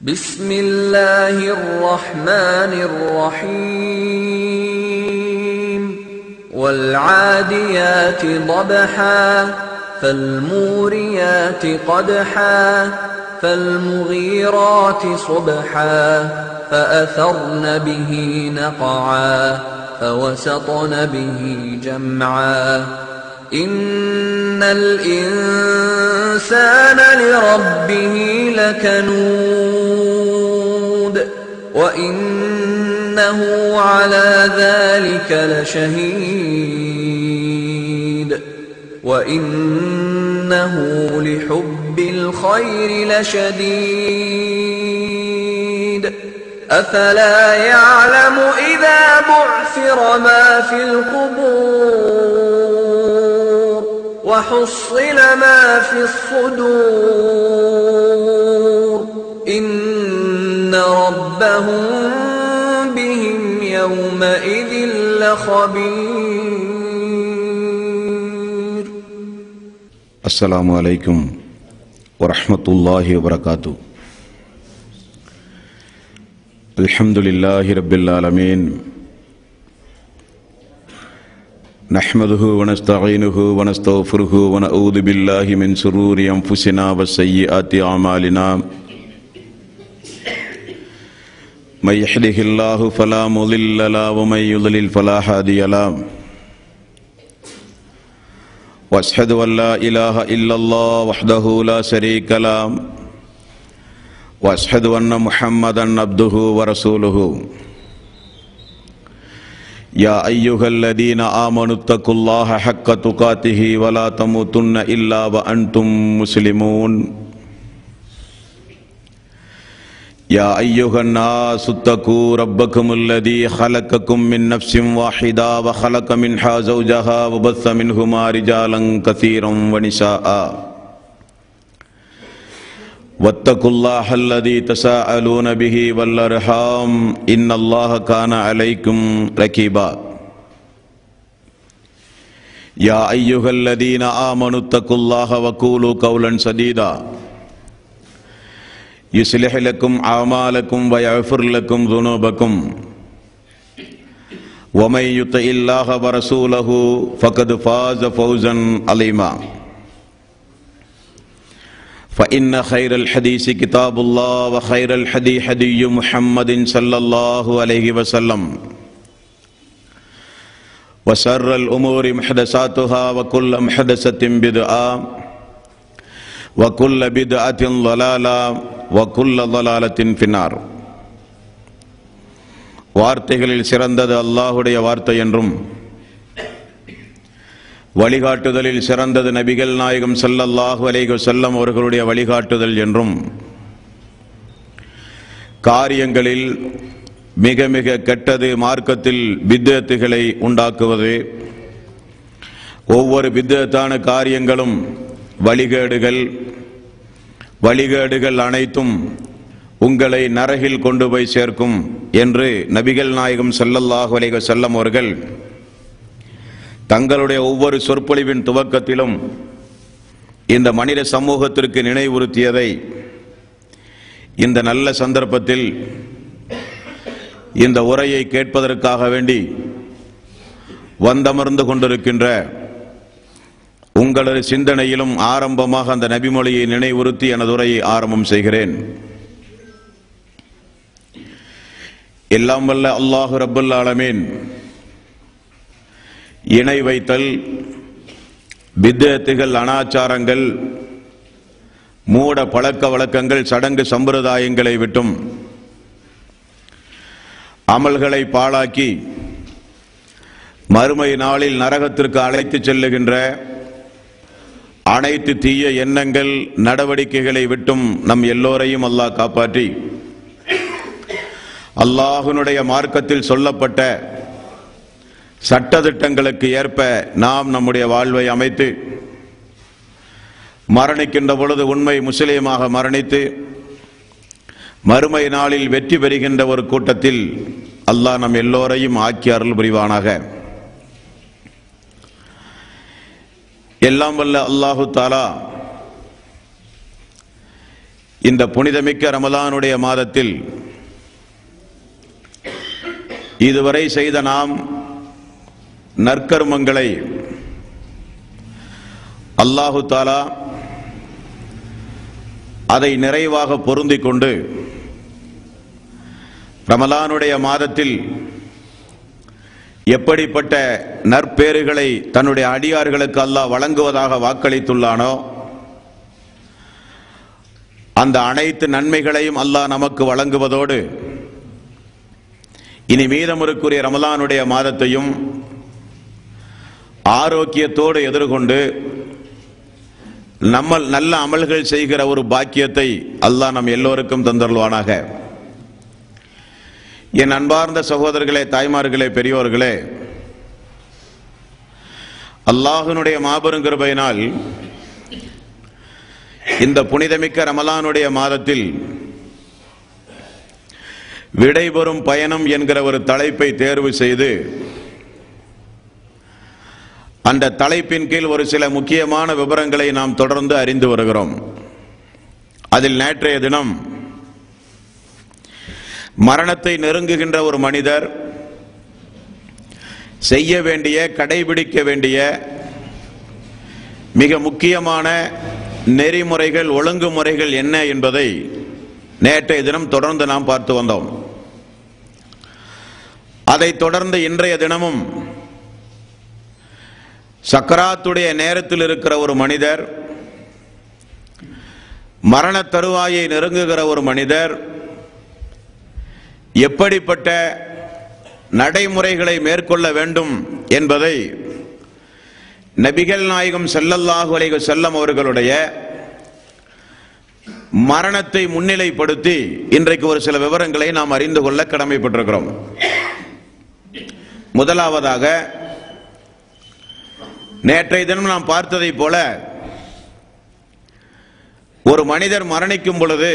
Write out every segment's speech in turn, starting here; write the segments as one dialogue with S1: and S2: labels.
S1: بسم الله الرحمن الرحيم والعاديات ضبحا فالموريات قدحا فالمغيرات صبحا فأثرن به نقعا فوسطن به جمعا إن الإنسان لربه لكنود وإنه على ذلك لشهيد وإنه لحب الخير لشديد أفلا يعلم إذا بعثر ما في القبور وحصل ما في الصدور إن ربهم بهم يومئذ لخبير.
S2: السلام عليكم ورحمة الله وبركاته. الحمد لله رب العالمين نحمده ونستعينه ونستغفره ونعوذ بالله من شرور أنفسنا وسيئات أعمالنا من يهده الله فلا مضل له ومن يضلل فلا هادي له وأشهد أن لا إله إلا الله وحده لا شريك له وأشهد أن محمدا عبده ورسوله يا أيها الذين آمنوا اتقوا الله حق تقاته ولا تموتن إلا وأنتم مسلمون يا أيها الناس اتقوا ربكم الذي خلقكم من نفس واحدة وخلق منها زوجها وبث منهما رجالا كثيرا ونساء واتقوا الله الذي تساءلون به والأرحام إن الله كان عليكم رقيبا يا أيها الذين آمنوا اتقوا الله وقولوا قولا سديدا يصلح لكم أعمالكم ويغفر لكم ذنوبكم ومن يطع الله ورسوله فقد فاز فوزا عظيما فإن خير الحديث كتاب الله وخير الهدي هدي محمد صلى الله عليه وسلم وشر الأمور محدثاتها وكل محدثة بدعة وكل بدعة ضلالة وكل ضلالة في النار. வார்த்தைகளில் சிறந்தது அல்லாஹ்வுடைய வார்த்தை என்றும் வழிகாட்டுதலில் சிறந்தது நபிகள் நாயகம் ஸல்லல்லாஹு அலைஹி வஸல்லம் அவர்களுடைய வழிகாட்டுதல் என்றும் காரியங்களில் மிக மிக கெட்டது மார்க்கத்தில் பித்அத்துகளை உண்டாக்குவது, ஒவ்வொரு பித்அத்தான காரியங்களும் வழிகேடுகள் அனைத்தும் உங்களை நரகில் கொண்டு போய் சேர்க்கும் என்று நபிகள் நாயகம் ஸல்லல்லாஹு அலைஹி வஸல்லம் அவர்கள் தங்களுடைய ஒவ்வொரு சொற்பொழிவின் துவக்கத்திலும் இந்த மனித சமூகத்திற்கு நினைவுறுத்தியதை இந்த நல்ல சந்தர்ப்பத்தில் இந்த உரையை கேட்பதற்காக வேண்டி வந்தமர்ந்து கொண்டிருக்கின்ற உங்களது சிந்தனையிலும் ஆரம்பமாக அந்த நபிமொழியை நினைவுறுத்தி எனது உரையை ஆரம்பம் செய்கிறேன். எல்லாம் வல்ல அல்லாஹ் ரப்பல் ஆலமீன் இணை வைத்தல், பித்அத்துகள், அனாச்சாரங்கள், மூட பழக்க வழக்கங்கள், சடங்கு சம்பிரதாயங்களை விட்டும் அமல்களை பாழாக்கி மறுமை நாளில் நரகத்திற்கு அழைத்துச் செல்லுகின்ற அனைத்து தீய எண்ணங்கள், நடவடிக்கைகளை விட்டும் நம் எல்லோரையும் அல்லாஹ் காப்பாற்றி அல்லாஹ்வினுடைய மார்க்கத்தில் சொல்லப்பட்ட சட்டதிட்டங்களுக்கு ஏற்ப நாம் நம்முடைய வாழ்வை அமைத்து மரணிக்கின்ற பொழுது உண்மை முஸ்லீமாக மரணித்து மறுமை நாளில் வெற்றி பெறுகின்ற ஒரு கூட்டத்தில் அல்லாஹ் நம் எல்லோரையும் ஆக்கி அருள் புரிவானாக. எல்லாம் வல்ல அல்லாஹு தாலா இந்த புனிதமிக்க ரமலானுடைய மாதத்தில் இதுவரை செய்த நாம் நற்கர்மங்களை அல்லாஹு தஆலா அதை நிறைவாக பொருந்திக் கொண்டு ரமலானுடைய மாதத்தில் எப்படிப்பட்ட நற்பேறுகளை தன்னுடைய அடியார்களுக்கு அல்லாஹ் வழங்குவதாக வாக்களித்துள்ளானோ அந்த அனைத்து நன்மைகளையும் அல்லாஹ் நமக்கு வழங்குவதோடு இனி மீதமுறைக்குரிய ரமலானுடைய மாதத்தையும் ஆரோக்கியத்தோடு எதிர்கொண்டு நம்ம நல்ல அமல்கள் செய்கிற ஒரு பாக்கியத்தை அல்லாஹ் நம் எல்லோருக்கும் தந்தருள்வானாக. என் அன்பார்ந்த சகோதரர்களே, தாய்மார்களே, பெரியோர்களே, அல்லாஹ்வினுடைய மாபெரும் கிருபையினால் இந்த புனிதமிக்க ரமலானுடைய மாதத்தில் விடைபெறும் பயணம் என்கிற ஒரு தலைப்பை தேர்வு செய்து அந்த தலைப்பின் கீழ் ஒரு சில முக்கியமான விவரங்களை நாம் தொடர்ந்து அறிந்து வருகிறோம். அதில் நேற்றைய தினம் மரணத்தை நெருங்குகின்ற ஒரு மனிதர் செய்ய வேண்டிய, கடைபிடிக்க வேண்டிய மிக முக்கியமான நெறிமுறைகள், ஒழுங்குமுறைகள் என்ன என்பதை நேற்றைய தினம் தொடர்ந்து நாம் பார்த்து வந்தோம். அதைத் தொடர்ந்து இன்றைய தினமும் சக்கராத்துடைய நேரத்தில் இருக்கிற ஒரு மனிதர், மரண தருவாயை நெருங்குகிற ஒரு மனிதர் எப்படிப்பட்ட நடைமுறைகளை மேற்கொள்ள வேண்டும் என்பதை நபிகள் நாயகம் ஸல்லல்லாஹு அலைஹி வஸல்லம் அவர்களுடைய மரணத்தை முன்னிலைப்படுத்தி இன்றைக்கு ஒரு சில விவரங்களை நாம் அறிந்து கொள்ள கடமைப்பட்டிருக்கிறோம். முதலாவதாக, நேற்றைய தினம் நாம் பார்த்ததை போல ஒரு மனிதர் மரணிக்கும் பொழுது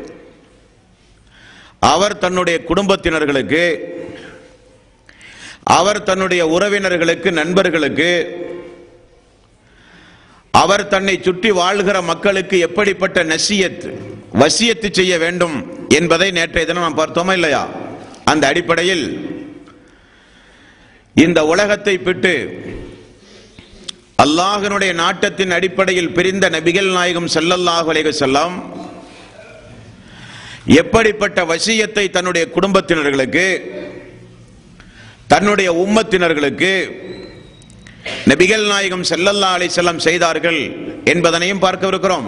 S2: அவர் தன்னுடைய குடும்பத்தினர்களுக்கு, அவர் தன்னுடைய உறவினர்களுக்கு, நண்பர்களுக்கு, அவர் தன்னை சுற்றி வாழ்கிற மக்களுக்கு எப்படிப்பட்ட நசியத், வசியத்து செய்ய வேண்டும் என்பதை நேற்றைய தினம் நாம் பார்த்தோமா இல்லையா? அந்த அடிப்படையில் இந்த உலகத்தை விட்டு அல்லாஹ்வினுடைய நாட்டத்தின் அடிப்படையில் பிரிந்த நபிகள் நாயகம் ஸல்லல்லாஹு அலைஹி வஸல்லம் எப்படிப்பட்ட வசியத்தை தன்னுடைய குடும்பத்தினர்களுக்கு, தன்னுடைய உம்மத்தினர்களுக்கு நபிகள் நாயகம் ஸல்லல்லாஹு அலைஹி வஸல்லம் செய்தார்கள் என்பதனையும் பார்க்க இருக்கிறோம்.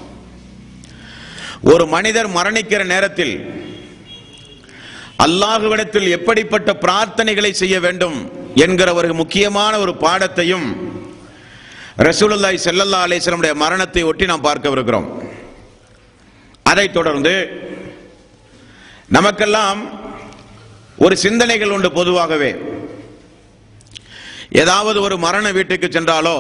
S2: ஒரு மனிதர் மரணிக்கிற நேரத்தில் அல்லாஹ்விடத்தில் எப்படிப்பட்ட பிரார்த்தனைகளை செய்ய வேண்டும் என்கிற ஒரு முக்கியமான ஒரு பாடத்தையும் ரசூலுல்லாஹி ஸல்லல்லாஹு அலைஹி வஸல்லம் உடைய மரணத்தை ஒட்டி நாம் பார்க்க இருக்கிறோம். அதைத் தொடர்ந்து நமக்கெல்லாம் ஒரு சிந்தனைகள் உண்டு. பொதுவாகவே ஏதாவது ஒரு மரண வீட்டுக்கு சென்றாலோ,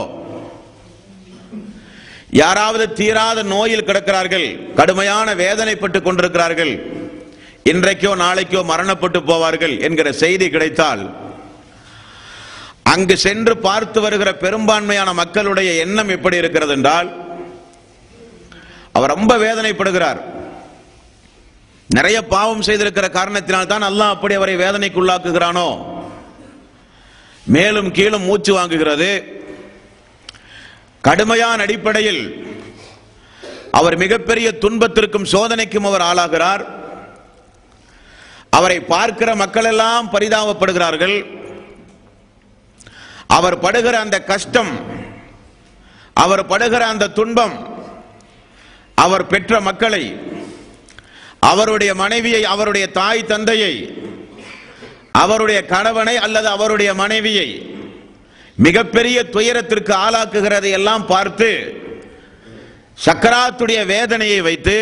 S2: யாராவது தீராத நோயில் கிடக்கிறார்கள், கடுமையான வேதனைப்பட்டுக் கொண்டிருக்கிறார்கள், இன்றைக்கோ நாளைக்கோ மரணப்பட்டு போவார்கள் என்கிற செய்தி கிடைத்தால் அங்கு சென்று பார்த்து வருகிற பெரும்பான்மையான மக்களுடைய எண்ணம் எப்படி இருக்கிறது என்றால், அவர் ரொம்ப வேதனைப்படுகிறார், நிறைய பாவம் செய்திருக்கிற காரணத்தினால் தான் அல்லாஹ் அப்படி அவரை வேதனைக்குள்ளாக்குகிறானோ, மேலும் கீழும் மூச்சு வாங்குகிறது, கடுமையான அடிப்படையில் அவர் மிகப்பெரிய துன்பத்திற்கும் சோதனைக்கும் அவர் ஆளாகிறார். அவரை பார்க்கிற மக்கள் எல்லாம் பரிதாபப்படுகிறார்கள். அவர் படுகிற அந்த கஷ்டம், அவர் படுகிற அந்த துன்பம், அவர் பெற்ற மக்களை, அவருடைய மனைவியை, அவருடைய தாய் தந்தையை, அவருடைய கணவனை அல்லது அவருடைய மனைவியை மிகப்பெரிய துயரத்திற்கு ஆளாக்குகிறதை எல்லாம் பார்த்து சக்கராத்துடைய வேதனையை வைத்து,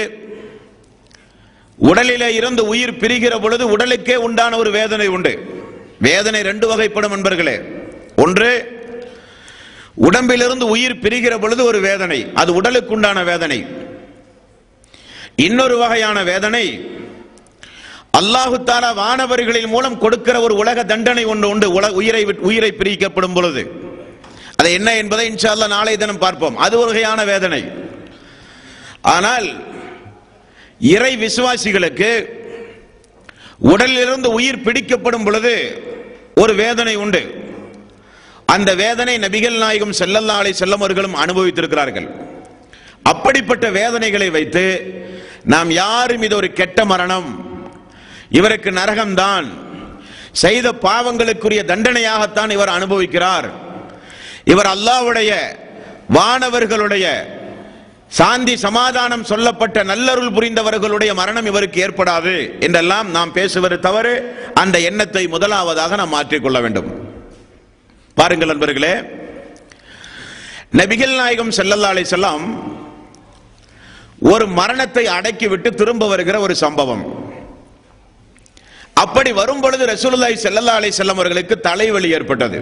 S2: உடலிலே இருந்து உயிர் பிரிகிற பொழுது உடலுக்கே உண்டான ஒரு வேதனை உண்டு. வேதனை ரெண்டு வகைப்படும் நண்பர்களே. ஒன்று, உடம்பிலிருந்து உயிர் பிரிகிற பொழுது ஒரு வேதனை, அது உடலுக்கு உண்டான வேதனை. இன்னொரு வகையான வேதனை அல்லாஹு தஆலா வானவர்களின் மூலம் கொடுக்கிற ஒரு உலக தண்டனை ஒன்று உண்டு. உயிரை பிரிக்கப்படும் பொழுது அது என்ன என்பதை இன்ஷா அல்லாஹ் நாளை தினம் பார்ப்போம். அது ஒரு வகையான வேதனை. ஆனால் இறை விசுவாசிகளுக்கு உடலிலிருந்து உயிர் பிடிக்கப்படும் பொழுது ஒரு வேதனை உண்டு. அந்த வேதனை நபிகள் நாயகம் ஸல்லல்லாஹு அலைஹி வஸல்லம் அவர்களும் அனுபவித்திருக்கிறார்கள். அப்படிப்பட்ட வேதனைகளை வைத்து நாம் யாரும் இது ஒரு கெட்ட மரணம், இவருக்கு நரகம்தான், செய்த பாவங்களுக்குரிய தண்டனையாகத்தான் இவர் அனுபவிக்கிறார், இவர் அல்லாஹ்வுடைய வானவர்களுடைய சாந்தி சமாதானம் சொல்லப்பட்ட நல்லருள் புரிந்தவர்களுடைய மரணம் இவருக்கு ஏற்படாது என்றெல்லாம் நாம் பேசுவது தவறு. அந்த எண்ணத்தை முதலாவதாக நாம் மாற்றிக்கொள்ள வேண்டும். பாருங்கள் நண்பர்களே, நபிகள் நாயகம் ஸல்லல்லாஹு அலைஹி வஸல்லம் ஒரு மரணத்தை அடக்கிவிட்டு திரும்ப வருகிற ஒரு சம்பவம். அப்படி வரும் பொழுது ரசூலுல்லாஹி ஸல்லல்லாஹு அலைஹி வஸல்லம் அவர்களுக்கு தலைவலி ஏற்பட்டது.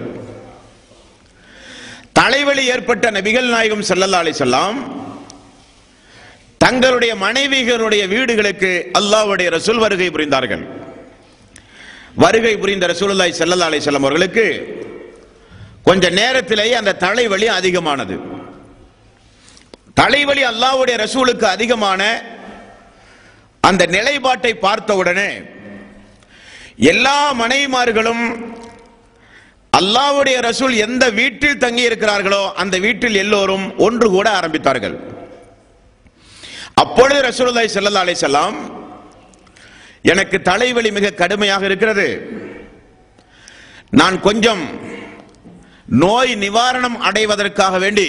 S2: தலைவலி ஏற்பட்ட நபிகள் நாயகம் ஸல்லல்லாஹு அலைஹி வஸல்லம் தங்களுடைய மனைவிகளுடைய வீடுகளுக்கு அல்லாஹ்வுடைய ரசூல் வருகை புரிந்தார்கள். வருகை புரிந்த ரசூலுல்லாஹி ஸல்லல்லாஹு அலைஹி வஸல்லம் அவர்களுக்கு கொஞ்ச நேரத்திலேயே அந்த தலைவலி அதிகமானது. தலைவலி அல்லாஹ்வுடைய ரசூலுக்கு அதிகமான அந்த நிலைப்பாட்டை பார்த்தவுடனே எல்லா மனைவிமார்களும் அல்லாஹ்வுடைய ரசூல் எந்த வீட்டில் தங்கி இருக்கிறார்களோ அந்த வீட்டில் எல்லோரும் ஒன்று கூட ஆரம்பித்தார்கள். அப்பொழுது ரசூலுல்லாஹி ஸல்லல்லாஹு அலைஹி வஸல்லம், எனக்கு தலைவலி மிக கடுமையாக இருக்கிறது, நான் கொஞ்சம் நோய் நிவாரணம் அடைவதற்காக வேண்டி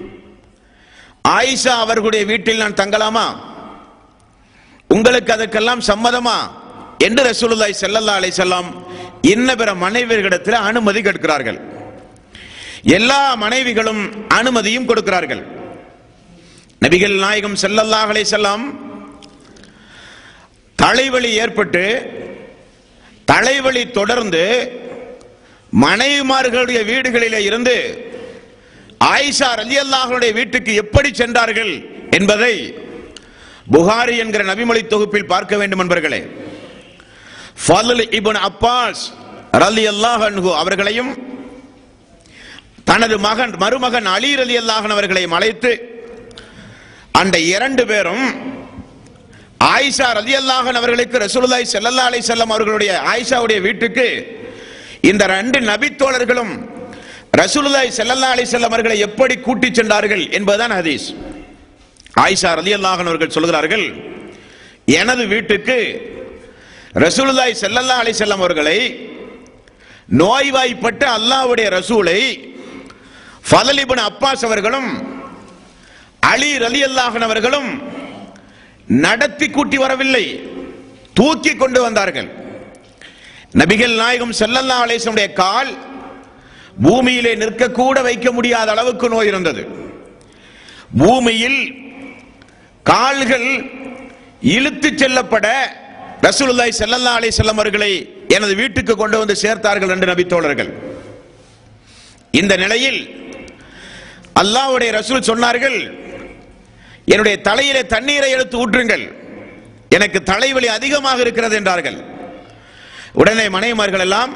S2: ஆயிஷா அவர்களுடைய வீட்டில் நான் தங்கலாமா, உங்களுக்கு அதற்கெல்லாம் சம்மதமா என்று ரசூலுல்லாஹி ஸல்லல்லாஹு அலைஹி வஸல்லம் இன்ன பிற மனைவிகளிடத்தில் அனுமதி கேட்கிறார்கள். எல்லா மனைவிகளும் அனுமதியும் கொடுக்கிறார்கள். நபிகள் நாயகம் ஸல்லல்லாஹு அலைஹி வஸல்லம் தலைவலி ஏற்பட்டு தலைவலி தொடர்ந்து மனைவிமார்களுடைய வீடுகளிலே இருந்து ஆயிஷா ரலியல்லாஹு அன்ஹா வீட்டுக்கு எப்படி சென்றார்கள் என்பதை புகாரி என்கிற நபிமொழி தொகுப்பில் பார்க்க வேண்டும் என்பர்களே. ஃபضل இப்னு அப்பாஸ் ரலியல்லாஹு அன்ஹு அவர்களையும் தனது மருமகன் அலி ரலியல்லாஹு அன்ஹு அவர்களையும் அழைத்து அந்த இரண்டு பேரும் ஆயிஷா ரலியல்லாஹு அன்ஹா அவர்களுக்கு ரசூலுல்லாஹி ஸல்லல்லாஹு அலைஹி வஸல்லம் அவர்களுடைய ஆயிஷாவுடைய வீட்டுக்கு இந்த ரெண்டு நபி தோழர்களும் ரசூலுல்லாஹி ஸல்லல்லாஹு அலைஹி வஸல்லம் அவர்களை எப்படி கூட்டி சென்றார்கள் என்பதுதான் ஹதீஸ். ஆயிஷா ரலியல்லாஹு அன்ஹா அவர்கள் சொல்கிறார்கள், எனது வீட்டுக்கு ரசூலுல்லாஹி ஸல்லல்லாஹு அலைஹி வஸல்லம் அவர்களை நோய்வாய்ப்பட்ட அல்லாஹ்வுடைய ரசூலை ஃபضل இப்னு அப்பாஸ் அவர்களும் அலி ரலியல்லாஹு அன்ஹு அவர்களும் நடத்தி கூட்டி வரவில்லை, தூக்கி கொண்டு வந்தார்கள். நபிகள் நாயகம் ஸல்லல்லாஹு அலைஹி வஸல்லம் கால் பூமியிலே நிற்க கூட வைக்க முடியாத அளவுக்கு நோய் இருந்தது. பூமியில் கால்கள் இழுத்து செல்லப்பட ரசூலுல்லாஹி ஸல்லல்லாஹு அலைஹி வஸல்லம் அவர்களை எனது வீட்டுக்கு கொண்டு வந்து சேர்த்தார்கள் என்று நபி தோழர்கள். இந்த நிலையில் அல்லாஹ்வுடைய ரசூல் சொன்னார்கள், என்னுடைய தலையிலே தண்ணீரை எடுத்து ஊற்றுங்கள், எனக்கு தலைவலி அதிகமாக இருக்கிறது என்றார்கள். உடனே மனைவிமார்கள் எல்லாம்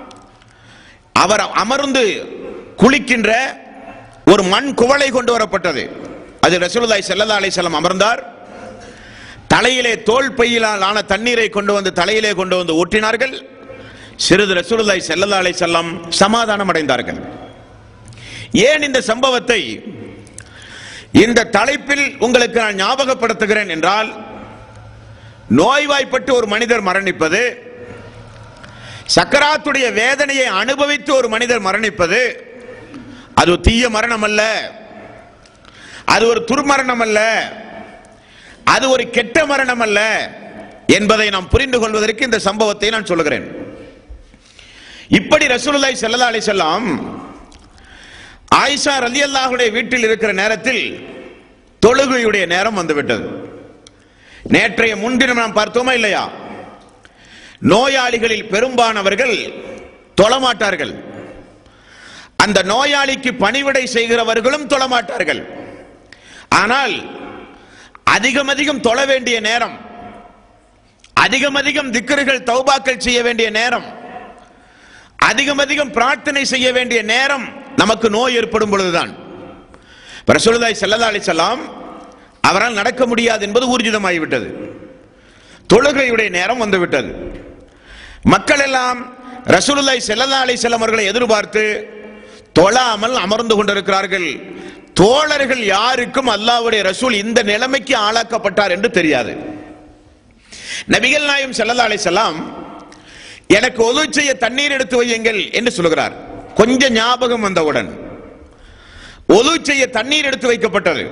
S2: அவர் அமர்ந்து குளிக்கின்ற ஒரு மண் குவளை கொண்டு வரப்பட்டது. அது ரசூலுல்லாஹி ஸல்லல்லாஹு அலைஹி வஸல்லம் அமர்ந்தார். தலையிலே தோல் பையிலால் ஆன தண்ணீரை கொண்டு வந்து தலையிலே கொண்டு வந்து ஊற்றினார்கள். சிறிது ரசூலுல்லாஹி ஸல்லல்லாஹு அலைஹி வஸல்லம் சமாதானம் அடைந்தார்கள். ஏன் இந்த சம்பவத்தை இந்த தலைப்பில் உங்களுக்கு நான் ஞாபகப்படுத்துகிறேன் என்றால், நோய்வாய்ப்பட்டு ஒரு மனிதர் மரணிப்பது, சக்கராத்துடைய வேதனையை அனுபவித்து ஒரு மனிதர் மரணிப்பது, அது ஒரு தீய மரணம் அல்ல, அது ஒரு துர்மரணம் அல்ல, அது ஒரு கெட்ட மரணம் அல்ல என்பதை நாம் புரிந்து கொள்வதற்கு இந்த சம்பவத்தை நான் சொல்லுகிறேன். இப்படி ரசூலுல்லாஹி ஸல்லல்லாஹு அலைஹி வஸல்லம் ஆயிஷா ரலியல்லாஹு அன்ஹா வீட்டில் இருக்கிற நேரத்தில் தொழுகையுடைய நேரம் வந்துவிட்டது. நேற்றைய முன்தினம் நாம் பார்த்தோமா இல்லையா, நோயாளிகளில் பெரும்பாலானவர்கள் தொழமாட்டார்கள், அந்த நோயாளிக்கு பணிவிடை செய்கிறவர்களும் தொழமாட்டார்கள். ஆனால் அதிகம் தொழ வேண்டிய நேரம், அதிகம் திக்ருகள் தௌபாக்கள் செய்ய வேண்டிய நேரம், அதிகம் பிரார்த்தனை செய்ய வேண்டிய நேரம் நமக்கு நோய் ஏற்படும் பொழுதுதான். ரசூலுல்லாஹி ஸல்லல்லாஹு அலைஹி வஸல்லம் அவரால் நடக்க முடியாது என்பது ஊர்ஜிதமாகிவிட்டது. தொழுகையுடைய நேரம் வந்துவிட்டது. மக்கள் எல்லாம் ரசூலுல்லாஹி ஸல்லல்லாஹு அலைஹி வஸல்லம் அவர்களை எதிர்பார்த்து தொழாமல் அமர்ந்து கொண்டிருக்கிறார்கள். தோழர்கள் யாருக்கும் அல்லாஹ்வுடைய ரசூல் இந்த நிலைமைக்கு ஆளாக்கப்பட்டார் என்று தெரியாது. நபிகள் நாயகம் ஸல்லல்லாஹு அலைஹி வஸல்லம் எனக்கு ஒது செய்ய தண்ணீர் எடுத்து வையுங்கள் என்று சொல்கிறார். கொஞ்சம் ஞாபகம் வந்தவுடன் ஒது செய்ய தண்ணீர் எடுத்து வைக்கப்பட்டது.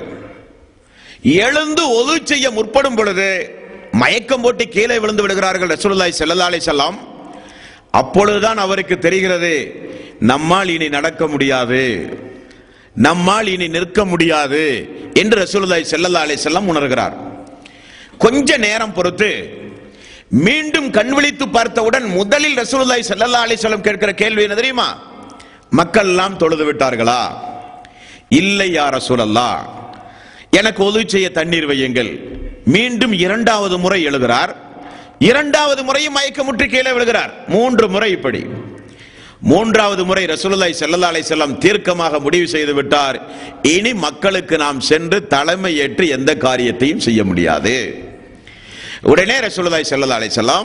S2: எழுந்து ஒது செய்ய முற்படும் பொழுது மயக்கம் போட்டு கீழே விழுந்து விடுகிறார்கள் ரசூலுல்லாஹி ஸல்லல்லாஹு அலைஹி வஸல்லம். அப்பொழுதுதான் அவருக்கு தெரிகிறது, நம்மால் இனி நடக்க முடியாது, நம்மால் இனி நிற்க முடியாது என்று ரசூலுல்லாஹி ஸல்லல்லாஹு அலைஹி வஸல்லம் உணர்கிறார். கொஞ்ச நேரம் பொறுத்து மீண்டும் கண் விழித்து பார்த்தவுடன் முதலில் ரசூலுல்லாஹி ஸல்லல்லாஹு அலைஹி வஸல்லம் கேட்கிற கேள்வி என்ன தெரியுமா? மக்கள் எல்லாம் தொழுது விட்டார்களா? இல்லை யா ரசூலல்லாஹ், எனக்கு ஒது செய்ய தண்ணீர் வையுங்கள். மீண்டும் இரண்டாவது முறை எழுகிறார். இரண்டாவது முறையும் மயக்கமுற்று கீழே விழுகிறார். 3 முறை. இப்படி மூன்றாவது முறை ரசூலுல்லாஹி ஸல்லல்லாஹு அலைஹி வஸல்லம் தீர்க்கமாக முடிவு செய்து விட்டார், இனி மக்களுக்கு நாம் சென்று தலைமை ஏற்று எந்த காரியத்தையும் செய்ய முடியாது. உடனே ரசூலுல்லாஹி ஸல்லல்லாஹு அலைஹி வஸல்லம்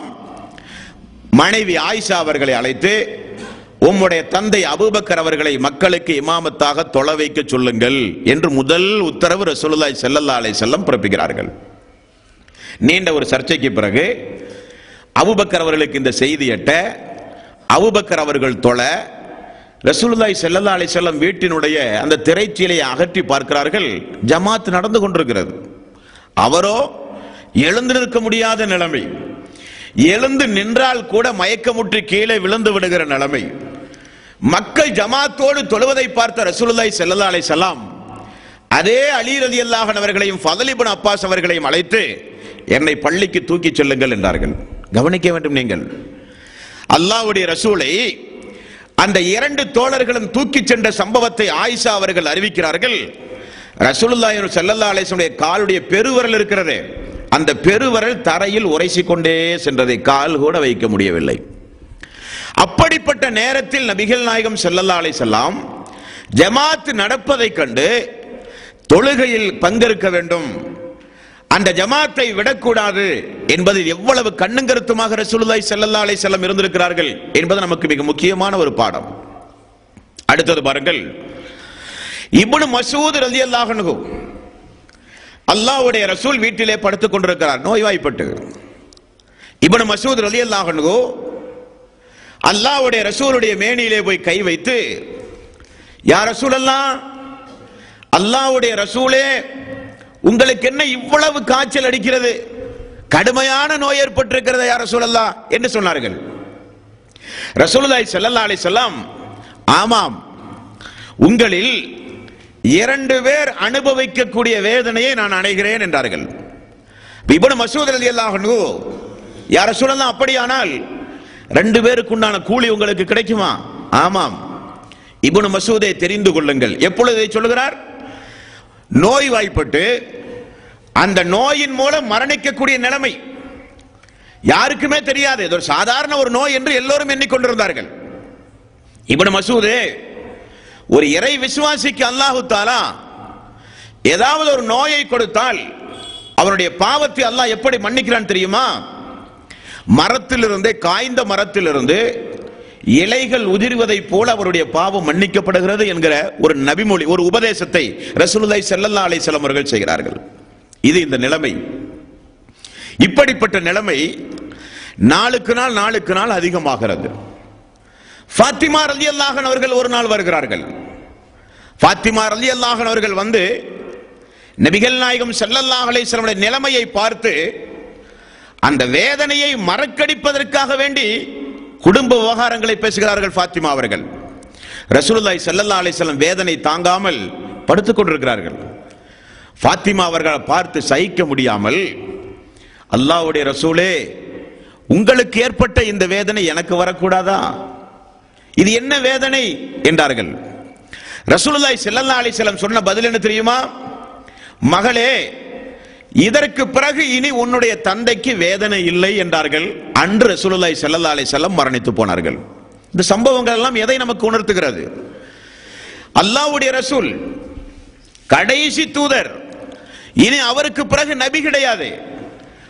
S2: மனைவி ஆயிஷா அவர்களை அழைத்து, உம்முடைய தந்தை அபூபக்கர் அவர்களை மக்களுக்கு இமாமத்தாக தொழ வைக்க சொல்லுங்கள் என்று முதல் உத்தரவு ரசூலுல்லாஹி ஸல்லல்லாஹு அலைஹி வஸல்லம் பிறப்பிக்கிறார்கள். நீண்ட ஒரு சர்ச்சைக்கு பிறகு அபூபக்கர் அவர்களுக்கு இந்த செய்தி எட்ட அபூபக்கர் அவர்கள் தொழ ரசூலுல்லாஹி ஸல்லல்லாஹு அலைஹி வஸல்லம் வீட்டினுடைய அந்த திரைச்சீலையை அகற்றி பார்க்கிறார்கள். ஜமாத் நடந்து கொண்டிருக்கிறது. அவரோ எழுந்து நிற்க முடியாத நிலைமை, எழுந்து நின்றால் கூட மயக்கமுற்று கீழே விழுந்து விடுகிற நிலைமை. மக்கள் ஜமாத்தோடு தொழுவதை பார்த்த ரசூலுல்லாஹி ஸல்லல்லாஹு அலைஹி வஸல்லம் அதே அலி ரலியல்லாஹு அன்ஹு அவர்களையும் ஃபத்ல் இப்னு அப்பாஸ் அவர்களையும் அழைத்து, என்னை பள்ளிக்கு தூக்கி செல்லுங்கள் என்றார்கள். கவனிக்க வேண்டும் நீங்கள், அல்லாஹ்வுடைய ரசூலை அந்த 2 தோழர்களும் தூக்கி சென்ற சம்பவத்தை ஆயிஷா அவர்கள் அறிவிக்கிறார்கள். ரசூலுல்லாஹி ஸல்லல்லாஹு அலைஹி வஸல்லம் காலுடைய பெருவிரல் இருக்கிறது, அந்த பெருவிரல் தரையில் உரைசிக்கொண்டே சென்றதை கால் கூட வைக்க முடியவில்லை. அப்படிப்பட்ட நேரத்தில் நபிகள் நாயகம் ஸல்லல்லாஹு அலைஹி வஸல்லம் ஜமாத் நடப்பதை கண்டு தொழுகையில் பங்கெடுக்க வேண்டும், அந்த ஜமாத்தை விடக்கூடாது என்பதில் எவ்வளவு கண்ணும் கருத்துமாக ரசூலுல்லாஹி ஸல்லல்லாஹு அலைஹி வஸல்லம் இருந்திருக்கிறார்கள் என்பது நமக்கு மிக முக்கியமான ஒரு பாடம். அடுத்தது பாருங்கள், இப்னு மஸ்ஊத் ரலியல்லாஹு அன்ஹு, அல்லாஹ்வுடைய ரசூல் வீட்டிலே படுத்துக் கொண்டிருக்கிறார் நோய்வாய்ப்பட்டு. இப்னு மஸ்ஊத் ரலியல்லாஹு அன்ஹு அல்லாஹ்வுடைய ரசூலுடைய மேனியிலே போய் கை வைத்து, யா ரசூலல்லாஹ், அல்லாஹ்வுடைய ரசூலே, உங்களுக்கு என்ன இவ்வளவு காய்ச்சல் அடிக்கிறது, கடுமையான நோய் ஏற்பட்டிருக்கிறது யா ரசூலல்லாஹ் என்று சொன்னார்கள். ரசூலுல்லாஹி ஸல்லல்லாஹு அலைஹி வஸல்லம், ஆமாம், உங்களில் 2 பேர் அனுபவிக்கக்கூடிய வேதனையை நான் அடைகிறேன் என்றார்கள். இப்னு மஸ்ஊத் ரலியல்லாஹு அன்ஹு, யா ரசூலல்லாஹ், அப்படியானால் 2 பேருக்கு உண்டான கூலி உங்களுக்கு கிடைக்குமா? ஆமாம். இப்னு மஸ்ஊதை தெரிந்து கொள்ளுங்கள். எப்பொழுது இதை சொல்லுகிறார்? நோய்வாய்ப்பட்டு அந்த நோயின் மூலம் மரணிக்கக்கூடிய நிலைமை யாருக்குமே தெரியாது, இது ஒரு சாதாரண ஒரு நோய் என்று எல்லோரும் எண்ணிக்கொண்டிருந்தார்கள். இப்னு மஸ்ஊத் ஒரு இறை விசுவாசிக்கு அல்லாஹ் தஆலா ஏதாவது ஒரு நோயை கொடுத்தால் அவருடைய பாவத்தை அல்லாஹ் எப்படி மன்னிக்கிறான் தெரியுமா? மரத்திலிருந்து, காய்ந்த மரத்திலிருந்து இலைகள் உதிர்வதை போல அவருடைய பாவம் மன்னிக்கப்படுகிறது என்கிற ஒரு நபிமொழி, ஒரு உபதேசத்தை ரசூலுல்லாஹி ஸல்லல்லாஹு அலைஹி வஸல்லம் அவர்கள் செய்கிறார்கள். இது இந்த நிலைமை. இப்படிப்பட்ட நிலைமை நாளுக்கு நாள் அதிகமாகிறது. ஃபாத்திமா ரலியல்லாஹு அன்ஹா அவர்கள் ஒரு நாள் வருகிறார்கள். ஃபாத்திமா ரலியல்லாஹு அன்ஹா அவர்கள் வந்து நபிகள் நாயகம் ஸல்லல்லாஹு அலைஹி வஸல்லம் நிலைமையை பார்த்து அந்த வேதனையை மறக்கடிப்பதற்காக வேண்டி குடும்ப விவகாரங்களை பேசுகிறார்கள். ஃபாத்திமா அவர்கள் ரசூலுல்லாஹி ஸல்லல்லாஹு அலைஹி வஸல்லம் வேதனை தாங்காமல் படுத்துக் கொண்டிருக்கிறார்கள். ஃபாத்திமா அவர்களை பார்த்து சகிக்க முடியாமல், அல்லாஹ்வுடைய ரசூலே, உங்களுக்கு ஏற்பட்ட இந்த வேதனை எனக்கு வரக்கூடாதா? இது என்ன வேதனை என்றார்கள். ரசூலுல்லாஹி ஸல்லல்லாஹு அலைஹி வஸல்லம் சொன்ன பதில் என்ன தெரியுமா? மகளே, இதற்கு பிறகு இனி உன்னுடைய தந்தைக்கு வேதனை இல்லை என்றார்கள். அன்று ரசூலுல்லாஹி ஸல்லல்லாஹு அலைஹி வஸல்லம் மரணித்து போனார்கள். இந்த சம்பவங்கள் எல்லாம் எதை நமக்கு உணர்த்துகிறது? அல்லாஹ்வுடைய ரசூல் கடைசி தூதர், இனி அவருக்கு பிறகு நபி கிடையாது.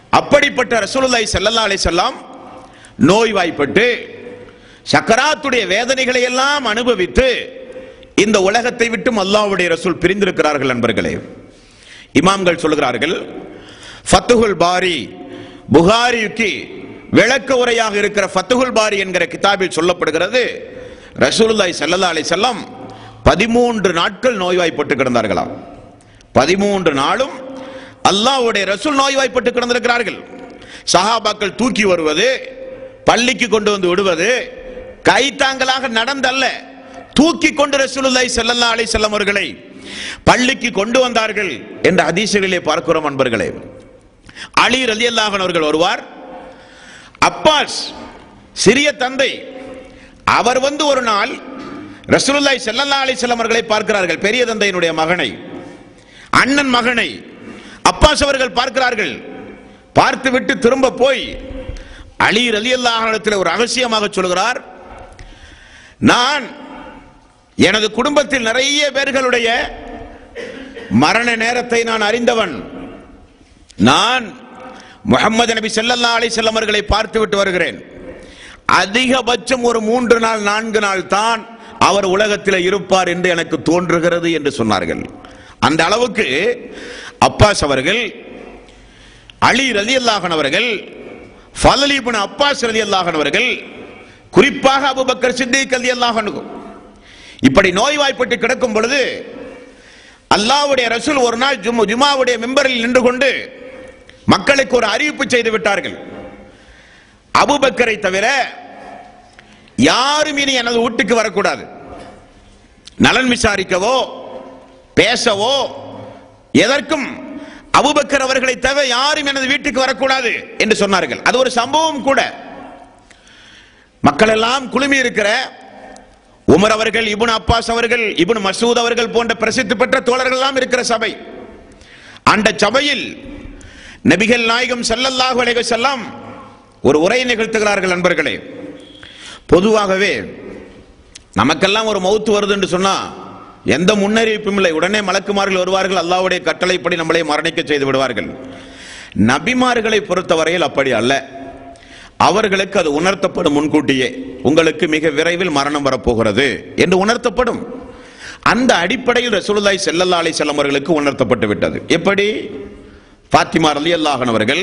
S2: அப்படிப்பட்ட ரசூலுல்லாஹி ஸல்லல்லாஹு அலைஹி வஸல்லம் நோய்வாய்ப்பட்டு சக்கராத்துடைய வேதனைகளை எல்லாம் அனுபவித்து இந்த உலகத்தை விட்டும் அல்லாஹ்வுடைய ரசூல் பிரிந்திருக்கிறார்கள். நண்பர்களே, இமாம்கள் சொல்கிறார்கள், ஃபத்துஹுல் பாரி, புகாரிக்கு விளக்க உரையாக இருக்கிற ஃபத்துஹுல் பாரி என்கிற கிதாபில் சொல்லப்படுகிறது, ரசூலுல்லாஹி ஸல்லல்லாஹு அலைஹி வஸல்லம் 13 நாட்கள் நோய்வாய்ப்பட்டு கிடந்தார்களாம். 13 நாளும் அல்லாஹ்வுடைய ரசூல் நோய்வாய்ப்பட்டு கிடந்திருக்கிறார்கள். சஹாபாக்கள் தூக்கி வருவது, பள்ளிக்கு கொண்டு வந்து விடுவது, கைத்தாங்கலாக நடந்தல்ல, தூக்கி கொண்டு ரசூலுல்லாஹி ஸல்லல்லாஹு அலைஹி வஸல்லம் அவர்களை பள்ளிக்கு கொண்டு வந்தார்கள் என்ற ஹதீஸுகளிலே பார்க்கிறோம். நண்பர்களே, அலி ரலியல்லாஹு அன்ஹு அவர்கள் வருவார், அப்பாஸ் சிறிய தந்தை அவர் வந்து ஒரு நாள் ரசூலுல்லாஹி ஸல்லல்லாஹு அலைஹி வஸல்லம் அவர்களை பார்க்கிறார்கள். பெரிய தந்தையினுடைய மகனை, அண்ணன் மகனை அப்பாஸ் அவர்கள் பார்க்கிறார்கள். பார்த்துவிட்டு திரும்ப போய் அலி ரலியல்லாஹு அன்ஹு இடத்தில் ஒரு ரகசியமாக சொல்கிறார், நான் எனது குடும்பத்தில் நிறைய பேர்களுடைய மரண நேரத்தை நான் அறிந்தவன். நான் முஹம்மது நபி ஸல்லல்லாஹு அலைஹி வஸல்லம் அவர்களை பார்த்துவிட்டு வருகிறேன். அதிகபட்சம் ஒரு 3 நாள் 4 நாள் தான் அவர் உலகத்தில் இருப்பார் என்று எனக்கு தோன்றுகிறது என்று சொன்னார்கள். அந்த அளவுக்கு அப்பாஸ் அவர்கள், அலி ரலியல்லாஹு அன்ஹு அவர்கள், ஃபலல் இப்னு அப்பாஸ் ரலியல்லாஹு அன்ஹு அவர்கள், குறிப்பாக அபூபக்கர் சித்திக் ரலியல்லாஹு அன்ஹு இப்படி நோய்வாய்ப்பட்டு கிடக்கும் பொழுது அல்லாஹ்வுடைய ரசூல் ஒரு நாள் ஜுமாவுடைய மிம்பரில் நின்று கொண்டு மக்களுக்கு ஒரு அறிவிப்பு செய்து விட்டார்கள். அபூபக்கரை தவிர யாரும் இனி எனது வீட்டுக்கு வரக்கூடாது, நலன் விசாரிக்கவோ பேசவோ எதற்கும் அபூபக்கர் அவர்களை தவிர யாரும் எனது வீட்டுக்கு வரக்கூடாது என்று சொன்னார்கள். அது ஒரு சம்பவம் கூட. மக்கள் எல்லாம் குழுமி இருக்கிற உமர் அவர்கள், இப்னு அப்பாஸ் அவர்கள், இப்னு மசூத் அவர்கள் போன்ற பிரசித்தி பெற்ற தோழர்கள் எல்லாம் இருக்கிற சபை. அந்த சபையில் நபிகள் நாயகம் ஸல்லல்லாஹு அலைஹி வஸல்லம் ஒரு உரை நிகழ்த்துகிறார்கள். நண்பர்களே, பொதுவாகவே நமக்கெல்லாம் ஒரு மௌத்து வருது என்று சொன்னா எந்த முன்னறிவிப்பும் இல்லை, உடனே மலக்குமார்கள் வருவார்கள், அல்லாஹ்வுடைய கட்டளைப்படி நம்மளை மரணிக்க செய்து விடுவார்கள். நபிமார்களை பொறுத்தவரையில் அப்படி அல்ல. அவர்களுக்கு அது உணர்த்தப்படும் முன்கூட்டியே, உங்களுக்கு மிக விரைவில் மரணம் வரப்போகிறது என்று உணர்த்தப்படும். அந்த அடிப்படையில் ரசூலுல்லாஹி ஸல்லல்லாஹு அலைஹி வஸல்லம் அவர்களுக்கு உணர்த்தப்பட்டு விட்டது. எப்படி? ஃபாத்திமா ரலியல்லாஹு அன்ஹா அவர்கள்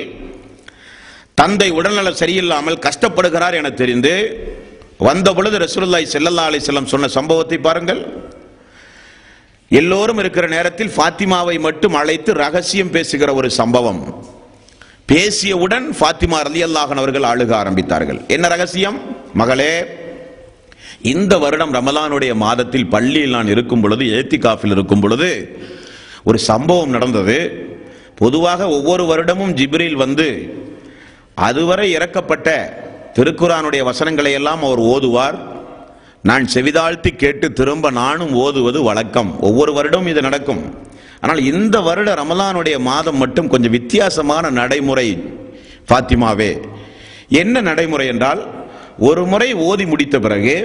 S2: தந்தை உடல்நலம் சரியில்லாமல் கஷ்டப்படுகிறார் என தெரிந்து வந்த பொழுது ரசூலுல்லாஹி ஸல்லல்லாஹு அலைஹி வஸல்லம் சொன்ன சம்பவத்தை பாருங்கள். எல்லோரும் இருக்கிற நேரத்தில் ஃபாத்திமாவை மட்டும் அழைத்து ரகசியம் பேசுகிற ஒரு சம்பவம். பேசியவுடன் ஃபாத்திமா ரலியல்லாஹு அன்ஹா அவர்கள் அழுக ஆரம்பித்தார்கள். என்ன ரகசியம்? மகளே, இந்த வருடம் ரமலானுடைய மாதத்தில் பள்ளியில் நான் இருக்கும் பொழுது, ஏத்திகாஃபில் இருக்கும் பொழுது ஒரு சம்பவம் நடந்தது. பொதுவாக ஒவ்வொரு வருடமும் ஜிப்ரீல் வந்து அதுவரை இறக்கப்பட்ட திருக்குர்ஆனுடைய வசனங்களை எல்லாம் அவர் ஓதுவார். நான் செவிதாழ்த்தி கேட்டு திரும்ப நானும் ஓதுவது வழக்கம். ஒவ்வொரு வருடமும் இது நடக்கும். ஆனால் இந்த வருட ரமலானுடைய மாதம் மட்டும் கொஞ்சம் வித்தியாசமான நடைமுறை. ஃபாத்திமாவே, என்ன நடைமுறை என்றால், ஒரு முறை ஓதி முடித்த பிறகு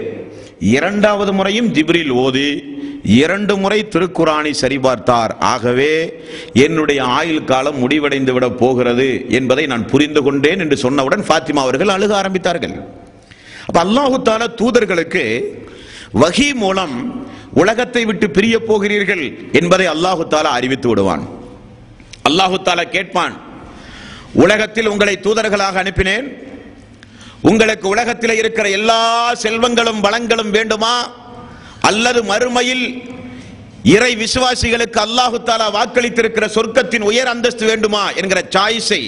S2: 2வது முறையும் ஜிப்ரீல் ஓதி 2 முறை திருக்குர்ஆனை சரிபார்த்தார். ஆகவே என்னுடைய ஆயுள் காலம் முடிவடைந்து விட போகிறது என்பதை நான் புரிந்து கொண்டேன் என்று சொன்னவுடன் ஃபாத்திமா அவர்கள் அழுக ஆரம்பித்தார்கள். அப்ப அல்லாஹு தஆலா தூதர்களுக்கு வஹி மூலம் உலகத்தை விட்டு பிரிய போகிறீர்கள் என்பதை அல்லாஹு தஆலா அறிவித்து விடுவான். அல்லாஹு தஆலா கேட்பான், உலகத்தில் உங்களை தூதர்களாக அனுப்பினேன், உங்களுக்கு உலகத்தில் இருக்கிற எல்லா செல்வங்களும் வளங்களும் வேண்டுமா, அல்லது மறுமையில் இறை விசுவாசிகளுக்கு அல்லாஹு தஆலா வாக்களித்திருக்கிற சொர்க்கத்தின் உயர் அந்தஸ்து வேண்டுமா என்கிற சாய்ஸை,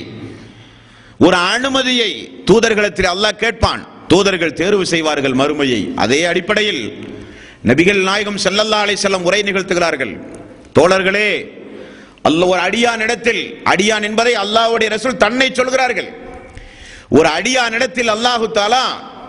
S2: ஒரு அனுமதியை தூதர்களிடத்தில் அல்லாஹ் கேட்பான். தூதர்கள் தேர்வு செய்வார்கள் மறுமையை. அதே அடிப்படையில் நபிகள் நாயகம் ஸல்லல்லாஹு அலைஹி வஸல்லம் உரை நிகழ்த்துகிறார்கள். தோழர்களே, அல்லாஹ் ஒரு அடியான் இடத்தில், அடியான் என்பதை அல்லாஹ்வுடைய ரசூல் தன்னை சொல்கிறார்கள், ஒரு அடியான் இடத்தில் அல்லாஹு தஆலா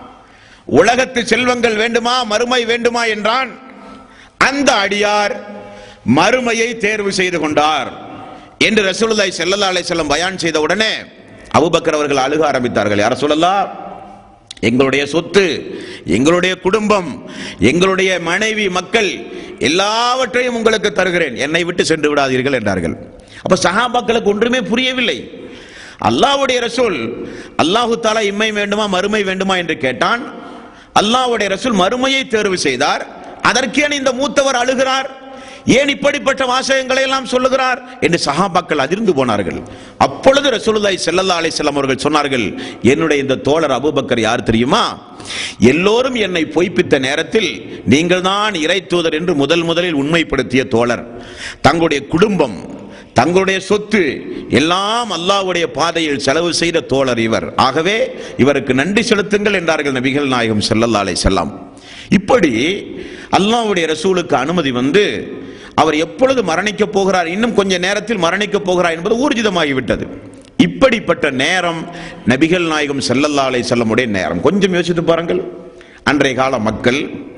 S2: உலகத்து செல்வங்கள் வேண்டுமா மறுமை வேண்டுமா என்றான். அந்த அடியார் மறுமையை தேர்வு செய்து கொண்டார் என்று ரசூலுல்லாஹி ஸல்லல்லாஹு அலைஹி வஸல்லம் பயான் செய்த உடனே அபூபக்கர் அவர்கள் அழுக ஆரம்பித்தார்கள். யா ரசூலல்லாஹ், எங்களுடைய சொத்து, எங்களுடைய குடும்பம், எங்களுடைய மனைவி, மக்கள் எல்லாவற்றையும் உங்களுக்கு தருகிறேன், என்னை விட்டு சென்று விடாதீர்கள் என்றார்கள். அப்ப சஹாபாக்களுக்கு ஒன்றுமே புரியவில்லை. அல்லாஹ்வுடைய ரசூல் அல்லாஹு தஆலா இம்மை வேண்டுமா மறுமை வேண்டுமா என்று கேட்டான். அல்லாஹ்வுடைய ரசூல் மறுமையை தேர்வு செய்தார். அதற்கேன் இந்த மூத்தவர் அழுகிறார், ஏன் இப்படிப்பட்ட வாசகங்களை எல்லாம் சொல்லுகிறார் என்று சஹாபாக்கள் அதிர்ந்து போனார்கள். அப்பொழுது ரசூலுல்லாஹி ஸல்லல்லாஹு அலைஹி வஸல்லம் அவர்கள் சொன்னார்கள், என்னுடைய இந்த தோழர் அபூபக்கர் யார் தெரியுமா? எல்லோரும் என்னை பொய்ப்பித்த நேரத்தில் நீங்கள் தான் இறை தூதர் என்று முதலில் உண்மைப்படுத்திய தோழர். தங்களுடைய குடும்பம், தங்களுடைய சொத்து எல்லாம் அல்லாஹ்வுடைய பாதையில் செலவு செய்த தோழர் இவர். ஆகவே இவருக்கு நன்றி செலுத்துங்கள் என்றார்கள் நபிகள் நாயகம் ஸல்லல்லாஹு அலைஹி வஸல்லம். இப்படி அல்லாஹ்வுடைய ரசூலுக்கு அனுமதி வந்து அவர் எப்பொழுது மரணிக்க போகிறார், இன்னும் கொஞ்ச நேரத்தில் மரணிக்க போகிறார் என்பது ஊர்ஜிதமாகிவிட்டது. இப்படிப்பட்ட நேரம் நபிகள் நாயகம் ஸல்லல்லாஹு அலைஹி வஸல்லம் உடைய நேரம். கொஞ்சம் யோசித்து பாருங்கள். அன்றைய கால மக்கள்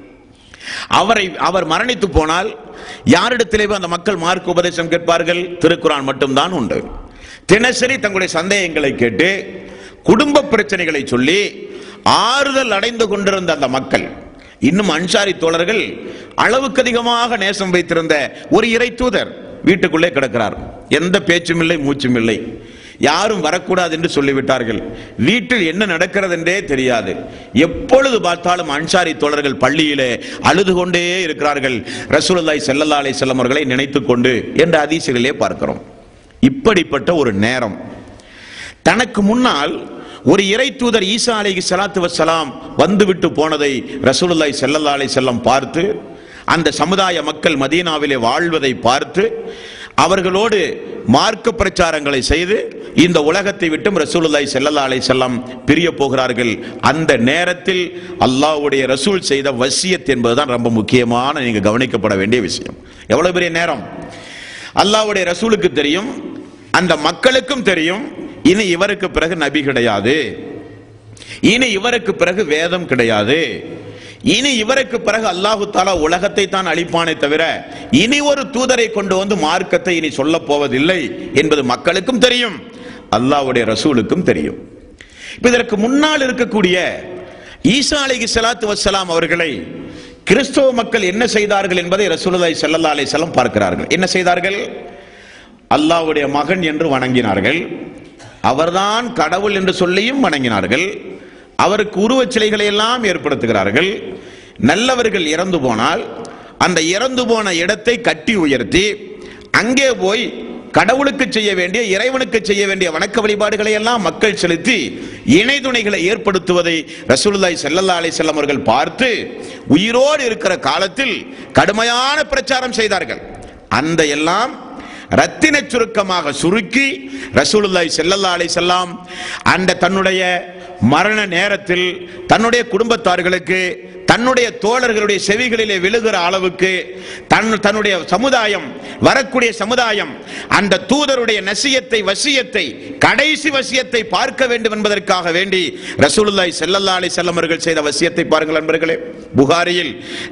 S2: அவர் மரணித்து போனால் யாரிடத்திலே அந்த மக்கள் மார்க்க உபதேசம் கேட்பார்கள்? திருக்குர்ஆன் மட்டும்தான் உண்டு. தினசரி தங்களுடைய சந்தேகங்களை கேட்டு குடும்ப பிரச்சனைகளை சொல்லி ஆறுதல் அடைந்து கொண்டிருந்த அந்த மக்கள், இன்னும் அன்சாரி தோழர்கள் அளவுக்கு அதிகமாக நேசம் வைத்திருந்த ஒரு இறை தூதர் வீட்டுக்குள்ளே கிடக்கிறார். எந்த பேச்சும் இல்லை, மூச்சும் இல்லை. யாரும் வரக்கூடாது என்று சொல்லிவிட்டார்கள். வீட்டில் என்ன நடக்கிறது என்றே தெரியாது. எப்பொழுது பார்த்தாலும் அன்சாரி தோழர்கள் பள்ளியிலே அழுது கொண்டே இருக்கிறார்கள், ரசூலுல்லாஹி ஸல்லல்லாஹு அலைஹி வஸல்லம் அவர்களை நினைத்துக் கொண்டு என்ற ஹதீஸிலே பார்க்கிறோம். இப்படிப்பட்ட ஒரு நேரம், தனக்கு முன்னால் ஒரு இறை தூதர் ஈசா அலைஹிஸ்ஸலாத்து வஸ்ஸலாம் வந்துவிட்டு போனதை ரசூலுல்லாஹி ஸல்லல்லாஹு அலைஹி வஸல்லம் பார்த்து, அந்த சமுதாய மக்கள் மதீனாவிலே வாழ்வதை பார்த்து, அவர்களோடு மார்க்க பிரச்சாரங்களை செய்து இந்த உலகத்தை விட்டும் ரசூலுல்லாஹி ஸல்லல்லாஹு அலைஹி வஸல்லம் பிரிய போகிறார்கள். அந்த நேரத்தில் அல்லாஹ்வுடைய ரசூல் செய்த வசியத் என்பதுதான் ரொம்ப முக்கியமான, நீங்க கவனிக்கப்பட வேண்டிய விஷயம். எவ்வளவு பெரிய நேரம்! அல்லாஹ்வுடைய ரசூலுக்கு தெரியும், அந்த மக்களுக்கும் தெரியும், இனி இவருக்கு பிறகு நபி கிடையாது, இனி இவருக்கு பிறகு வேதம் கிடையாது, இனி இவருக்கு பிறகு அல்லாஹு தஆலா உலகத்தை தான் அழிப்பானே தவிர இனி ஒரு தூதரை கொண்டு வந்து மார்க்கத்தை இனி சொல்ல போவதில்லை என்பது மக்களுக்கும் தெரியும், அல்லாஹ்வுடைய ரசூலுக்கும் தெரியும். இதற்கு முன்னால் இருக்கக்கூடிய ஈசா அலைஹிஸ்ஸலாத்து வஸ்ஸலாம் அவர்களை கிறிஸ்தவ மக்கள் என்ன செய்தார்கள் என்பதை ரசூலுல்லாஹி ஸல்லல்லாஹு அலைஹி வஸல்லம் பார்க்கிறார்கள். என்ன செய்தார்கள்? அல்லாஹ்வுடைய மகன் என்று வணங்கினார்கள், அவர்தான் கடவுள் என்று சொல்லியும் வணங்கினார்கள், அவருக்கு உருவச் சிலைகளை எல்லாம் ஏற்படுத்துகிறார்கள். நல்லவர்கள் இறந்து போனால் அந்த இறந்து போன இடத்தை கட்டி உயர்த்தி அங்கே போய் கடவுளுக்கு செய்ய வேண்டிய, இறைவனுக்கு செய்ய வேண்டிய வணக்க வழிபாடுகளை எல்லாம் மக்கள் செலுத்தி இணை துணைகளை ஏற்படுத்துவதை ரசூலுல்லாஹி ஸல்லல்லாஹு அலைஹி வஸல்லம் அவர்கள் பார்த்து உயிரோடு இருக்கிற காலத்தில் கடுமையான பிரச்சாரம் செய்தார்கள். அந்த எல்லாம் ரத்தின சுருக்கமாக சுருக்கி ரசூலுல்லாஹி ஸல்லல்லாஹு அலைஹி வஸல்லம் அந்த தன்னுடைய மரண நேரத்தில் தன்னுடைய குடும்பத்தார்களுக்கு, தன்னுடைய தோழர்களுடைய செவிகளிலே விழுகிற அளவுக்கு தன்னுடைய சமுதாயம், வரக்கூடிய சமுதாயம் அந்த தூதருடைய நசியத்தை, வசியத்தை, கடைசி வசியத்தை பார்க்க வேண்டும் என்பதற்காக வேண்டி ரசூலுல்லாஹி ஸல்லல்லாஹு அலைஹி வஸல்லம் அவர்கள் செய்த வசியத்தை பாருங்கள் நண்பர்களே. புகாரியில்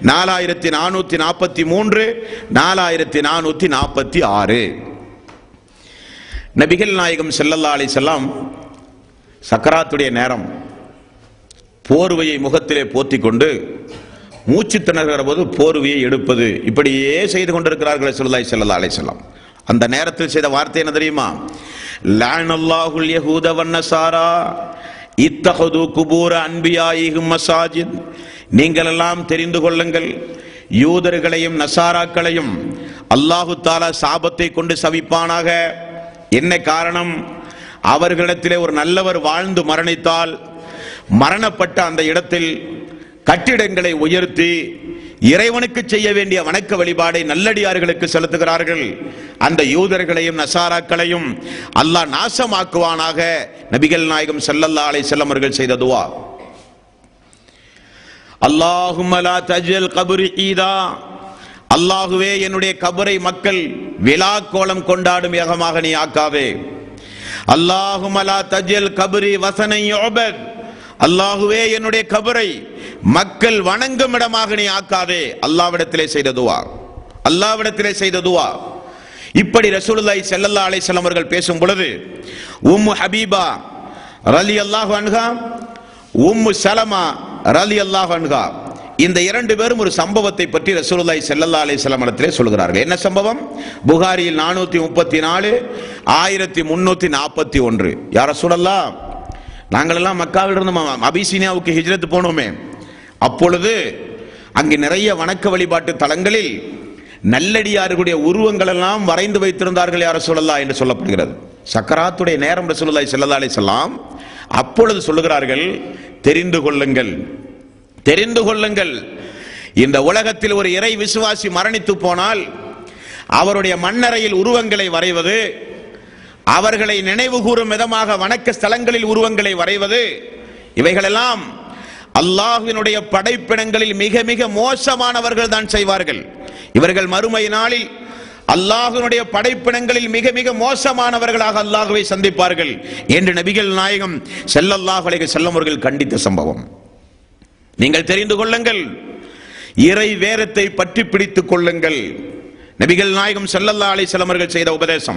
S2: 4443, 4446 நபிகள் நாயகம் ஸல்லல்லாஹு அலைஹி வஸல்லம் சக்கராத்துடைய நேரம் போர்வையை முகத்திலே போத்திக் கொண்டு மூச்சு திணறுகிற போது போர்வையை எடுப்பது, இப்படியே செய்து கொண்டிருக்கிறார்கள் ரசூலுல்லாஹி ஸல்லல்லாஹு அலைஹி வஸல்லம். அந்த நேரத்தில் செய்த வார்த்தை என்ன தெரியுமா? லஅனல்லாஹுல் யஹூத வன்னஸாரா இத்தஹது குபூர அன்பியாயிஹிம் மசாஜித். நீங்கள் எல்லாம் தெரிந்து கொள்ளுங்கள், யூதர்களையும் நசாராக்களையும் அல்லாஹு தஆலா சாபத்தை கொண்டு சபிப்பானாக. என்ன காரணம்? அவர்களிடத்திலே ஒரு நல்லவர் வாழ்ந்து மரணித்தால் மரணப்பட்ட அந்த இடத்தில் கட்டிடங்களை உயர்த்தி இறைவனுக்கு செய்ய வேண்டிய வணக்க வழிபாடை நல்லடியார்களுக்கு செலுத்துகிறார்கள். அந்த யூதர்களையும் நசாராக்களையும் அல்லாஹ் நாசமாக்குவானாக. நபிகள் நாயகம் ஸல்லல்லாஹு அலைஹி வஸல்லம் அவர்கள் செய்த துஆ, அல்லாஹும்ம லா தஜ்அல் கப்ரி ஈதா. அல்லாஹுவே, என்னுடைய கபரை மக்கள் விழா கோலம் கொண்டாடும் ஏகமாக நீ ஆக்காதே. அல்லாஹும்ம லா தஜ்அல் கப்ரி வஸனன் யுஅபத். அல்லாஹுவே, என்னுடைய கபரை மக்கள் வணங்கும் இடமாக நீ ஆக்காதே. அல்லாஹ்விடத்திலே செய்த துஆ, அல்லாஹ்விடத்திலே செய்த துஆ. இப்படி ரசூலுல்லாஹி ஸல்லல்லாஹு அலைஹி வஸல்லம் அவர்கள் பேசும் பொழுது உம்மு ஹபீபா ரலியல்லாஹு அன்ஹா, உம்மு சலமா ரலியல்லாஹு அன்ஹா இந்த இரண்டு பேரும் ஒரு சம்பவத்தை பற்றி ரசூலுல்லாஹி ஸல்லல்லாஹு அலைஹி வஸல்லம் இடத்திலே சொல்கிறார்கள். என்ன சம்பவம்? புகாரியில் 434 1341. யா ரசூலல்லாஹ், நாங்கள் எல்லாம் மக்காவில் இருந்து அபிசீனியாவுக்கு ஹிஜ்ரத் போனோமே, அப்பொழுது அங்கு நிறைய வணக்க வழிபாட்டு தலங்களில் நல்லடியார்களுடைய உருவங்கள் எல்லாம் வரைந்து வைத்திருந்தார்கள் யா ரசூலல்லாஹ் என்று சொல்லப்படுகிறது. சக்கராத்துடைய நேரம் ரசூலுல்லாஹி ஸல்லல்லாஹு அலைஹி வஸல்லம் அப்பொழுது சொல்லுகிறார்கள், தெரிந்து கொள்ளுங்கள், தெரிந்து கொள்ளுங்கள், இந்த உலகத்தில் ஒரு இறை விசுவாசி மரணித்து போனால் அவருடைய மண்ணறையில் உருவங்களை வரைவது, அவர்களை நினைவு கூறும் விதமாக வணக்க ஸ்தலங்களில் உருவங்களை வரைவது, இவைகளெல்லாம் அல்லாஹ்வினுடைய படைப்பினங்களில் மிக மிக மோசமானவர்கள் தான் செய்வார்கள். இவர்கள் மறுமை நாளில் அல்லாஹ்வினுடைய படைப்பினங்களில் மிக மிக மோசமானவர்களாக அல்லாஹ்வை சந்திப்பார்கள் என்று நபிகள் நாயகம் ஸல்லல்லாஹு அலைஹி வஸல்லம் அவர்கள் கண்டித்த சம்பவம். நீங்கள் தெரிந்து கொள்ளுங்கள், இறை வேரத்தை பற்றி பிடித்துக் கொள்ளுங்கள். நபிகள் நாயகம் ஸல்லல்லாஹு அலைஹி வஸல்லம் அவர்கள் செய்த உபதேசம்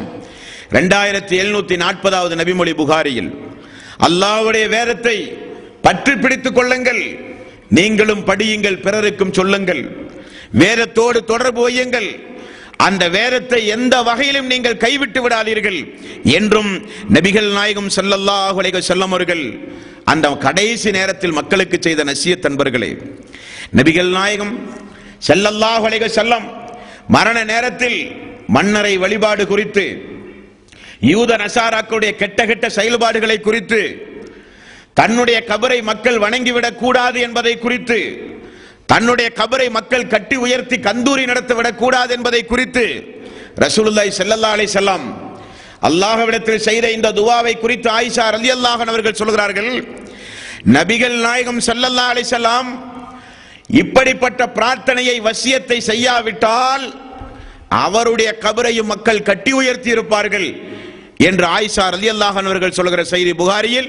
S2: 2740வது நபிமொழி புகாரியில், அல்லாஹ்வுடைய வேரத்தை பற்றி பிடித்துக் கொள்ளுங்கள், நீங்களும் படியுங்கள், பிறருக்கும் சொல்லுங்கள், வேரத்தோடு தொடர்பு வையுங்கள், அந்த வேரத்தை எந்த வகையிலும் நீங்கள் கைவிட்டு விடாதீர்கள் என்றும் நபிகள் நாயகம் ஸல்லல்லாஹு அலைஹி வஸல்லம் அவர்கள் அந்த கடைசி நேரத்தில் மக்களுக்கு செய்த நசியத். அன்பர்களே, நபிகள் நாயகம் ஸல்லல்லாஹு அலைஹி வஸல்லம் மரண நேரத்தில் மன்னரை வழிபாடு குறித்து, யூத நசாராக்களுடைய கெட்ட கெட்ட செயல்பாடுகளை குறித்து, தன்னுடைய கபரை மக்கள் வணங்கிவிடக் கூடாது என்பதை குறித்து, தன்னுடைய கபரை மக்கள் கட்டி உயர்த்தி கந்தூரி நடத்திவிடக் கூடாது என்பதை குறித்து ரசூலுல்லாஹி ஸல்லல்லாஹு அலைஹி வஸல்லம் அல்லாஹ்விடத்தில் செய்த இந்த துஆவை குறித்து ஆயிஷா ரலியல்லாஹு அன்ஹா அவர்கள் சொல்கிறார்கள், நபிகள் நாயகம் ஸல்லல்லாஹு அலைஹி வஸல்லம் இப்படிப்பட்ட பிரார்த்தனையை வசியத்தை செய்யாவிட்டால் அவருடைய கபரையும் மக்கள் கட்டி உயர்த்தி இருப்பார்கள் என்று ஆயிஷா ரலியல்லாஹு அன்ஹா அவர்கள் சொல்கிற செய்தி புகாரியில்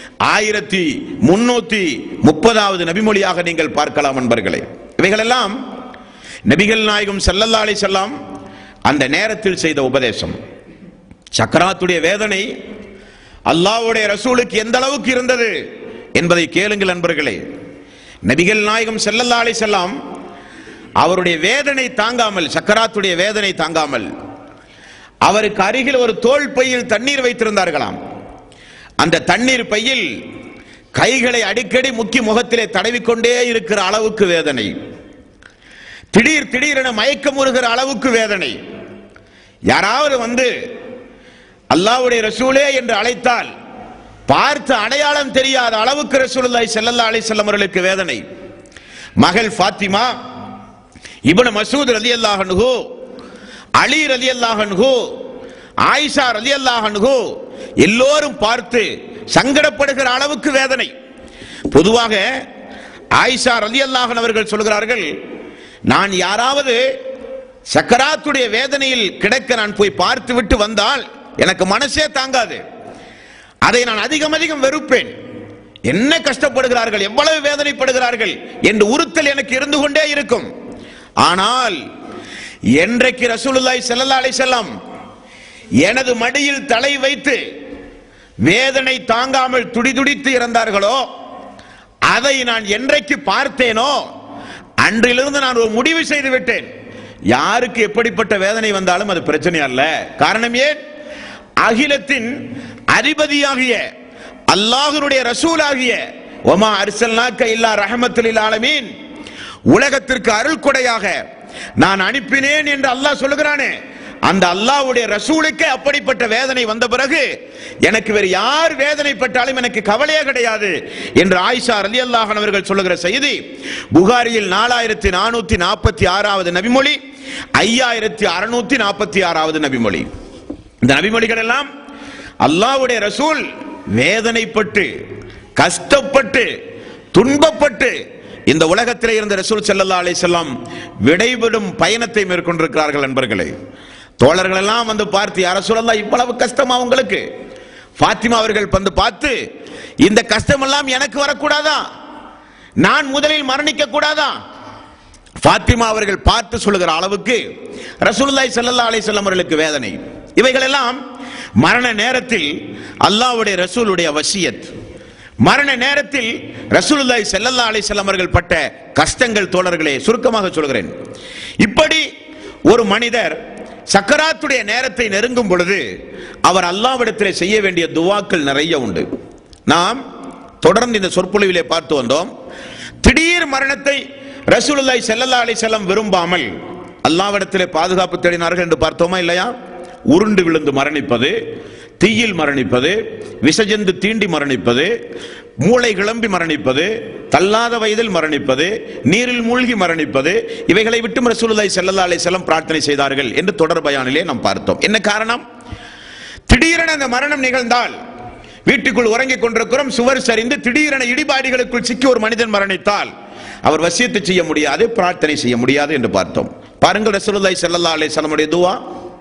S2: 1330வது நபிமொழியாக நீங்கள் பார்க்கலாம். அன்பர்களே, இவைகளெல்லாம் நபிகள் நாயகம் ஸல்லல்லாஹு அலைஹி வஸல்லம் அந்த நேரத்தில் செய்த உபதேசம். சக்கராத்துடைய வேதனை அல்லாஹ்வுடைய ரசூலுக்கு எந்த அளவுக்கு இருந்தது என்பதை கேளுங்கள் அன்பர்களே. நபிகள் நாயகம் ஸல்லல்லாஹு அலைஹி வஸல்லம் அவருடைய வேதனை தாங்காமல், சக்கராத்துடைய வேதனை தாங்காமல், அவருக்கு அருகில் ஒரு தோள் பையில் தண்ணீர் வைத்திருந்தார்களாம். அந்த தண்ணீர் பையில் கைகளை அடிக்கடி முக்கி முகத்திலே தடவிக்கொண்டே இருக்கிற அளவுக்கு வேதனை, திடீர் திடீரென மயக்கம் வருகிற அளவுக்கு வேதனை. யாராவது வந்து அல்லாஹ்வுடைய ரசூலே என்று அழைத்தால் பார்த்து அடையாளம் தெரியாத அளவுக்கு ரசூலுல்லாஹி ஸல்லல்லாஹு அலைஹி வஸல்லம் அவர்களுக்கு வேதனை. மகள் ஃபாத்திமா, இப்னு மஸ்ஊத் ரலியல்லாஹு அன்ஹு, அலி ரலியல்லாஹு அன்ஹு, ஆயிஷா ரலியல்லாஹு அன்ஹு எல்லோரும் பார்த்து சங்கடப்படுகிற அளவுக்கு வேதனை. பொதுவாக ஆயிஷா ரலியல்லாஹு அன்ஹா அவர்கள் சொல்கிறார்கள், நான் யாராவது சக்கராத்துடைய வேதனையில் கிடக்க நான் போய் பார்த்து விட்டு வந்தால் எனக்கு மனசே தாங்காது, அதை நான் அதிகம் அதிகம் வெறுப்பேன். என்ன கஷ்டப்படுகிறார்கள், எவ்வளவு வேதனைப்படுகிறார்கள் என்று உறுத்தல் எனக்கு இருந்து கொண்டே இருக்கும். ஆனால் என்றைக்கு ரசூலுல்லாஹி ஸல்லல்லாஹு அலைஹி வஸல்லம் எனது மடியில் தலை வைத்து வேதனை தாங்காமல் துடிதுடித்து இறந்தார்களோ, அதை நான் என்றைக்கு பார்த்தேனோ அன்றிலிருந்து நான் ஒரு முடிவு செய்து விட்டேன், யாருக்கு எப்படிப்பட்ட வேதனை வந்தாலும் அது பிரச்சனை அல்ல. காரணம் ஏன்? அகிலத்தின் அதிபதியாகிய அல்லாஹ்வுடைய ரசூலாகிய வமா அர்சல்னாக இல்லா ரஹ்மத்துல் லில் ஆலமீன், உலகத்திற்கு அருள் கொடையாக நான் அனுப்பினேன் என்று அல்லாஹ் சொல்லுகிறானே, அந்த அல்லாஹ்வுடைய ரசூலுக்கு அப்படிப்பட்ட வேதனை வந்த பிறகு எனக்கு வேறு யார் வேதனைப்பட்டாலும் எனக்கு கவலையே கிடையாது என்று ஆயிஷா ரலியல்லாஹு அன்ஹா அவர்கள் சொல்லுகிற செய்தி புகாரியில் 4446வது நபிமொழி, 5646வது நபிமொழி. இந்த நபிமொழிகள் எல்லாம் அல்லாஹ்வுடைய ரசூல் வேதனைப்பட்டு, கஷ்டப்பட்டு, துன்பப்பட்டு இந்த உலகத்திலே இருந்த ரசூல் ஸல்லல்லாஹு அலைஹி வஸல்லம் விடைபெறும் பயணத்தை மேற்கொண்டிருக்கிறார்கள். நண்பர்களே, தோழர்கள் எல்லாம் வந்து பார்த்து, யா ரசூலல்லாஹ் இவ்வளவு கஷ்டமா உங்களுக்கு? ஃபாத்திமா அவர்கள் வந்து பார்த்து, இந்த கஷ்டம் எல்லாம் எனக்கு வரக்கூடாதா? நான் முதலில் மரணிக்க கூடாதா? ஃபாத்திமா அவர்கள் பார்த்து சொல்லுகிற அளவுக்கு ரசூலுல்லாஹி ஸல்லல்லாஹு அலைஹி வஸல்லம் அவர்களுக்கு வேதனை. இவைகள் எல்லாம் மரண நேரத்தில் அல்லாஹ்வுடைய ரசூலுடைய வசியத், மரண நேரத்தில் ரசூலுல்லாஹி ஸல்லல்லாஹு அலைஹி வஸல்லம் அவர்கள் பட்ட கஷ்டங்கள் தோழர்களே சுருக்கமாக சொல்கிறேன். இப்படி ஒரு மனிதர் சக்கராத்துடைய நேரத்தை நெருங்கும் பொழுது அவர் அல்லாஹ்விடத்தில் செய்ய வேண்டிய துஆக்கள் நிறைய உண்டு. நாம் தொடர்ந்து இந்த சொற்பொழிவிலே பார்த்து வந்தோம். திடீர் மரணத்தை ரசூலுல்லாஹி ஸல்லல்லாஹு அலைஹி வஸல்லம் விரும்பாமல் அல்லாஹ்விடத்திலே பாதுகாப்பு தேடினார்கள் என்று பார்த்தோமா இல்லையா? உருண்டு விழுந்து மரணிப்பது, தீயில் மரணிப்பது, விஷஜந்து தீண்டி மரணிப்பது, மூளை கிளம்பி மரணிப்பது, தள்ளாத வயதில் மரணிப்பது, நீரில் மூழ்கி மரணிப்பது, இவைகளை விட்டு ரசூலுல்லாஹி ஸல்லல்லாஹு அலைஹி வஸல்லம் பிரார்த்தனை செய்தார்கள் என்று தொடர் பயானிலே நாம் பார்த்தோம். என்ன காரணம்? திடீரென அந்த மரணம் நிகழ்ந்தால், வீட்டுக்குள் உறங்கிக் கொண்டிருக்கிறோம், சுவர் சரிந்து திடீரென இடிபாடுகளுக்குள் சிக்கி ஒரு மனிதன் மரணித்தால் அவர் வசியத்து செய்ய முடியாது, பிரார்த்தனை செய்ய முடியாது என்று பார்த்தோம். பாருங்கள், ரசூலுல்லாஹி ஸல்லல்லாஹு அலைஹி வஸல்லம் உடைய துஆ,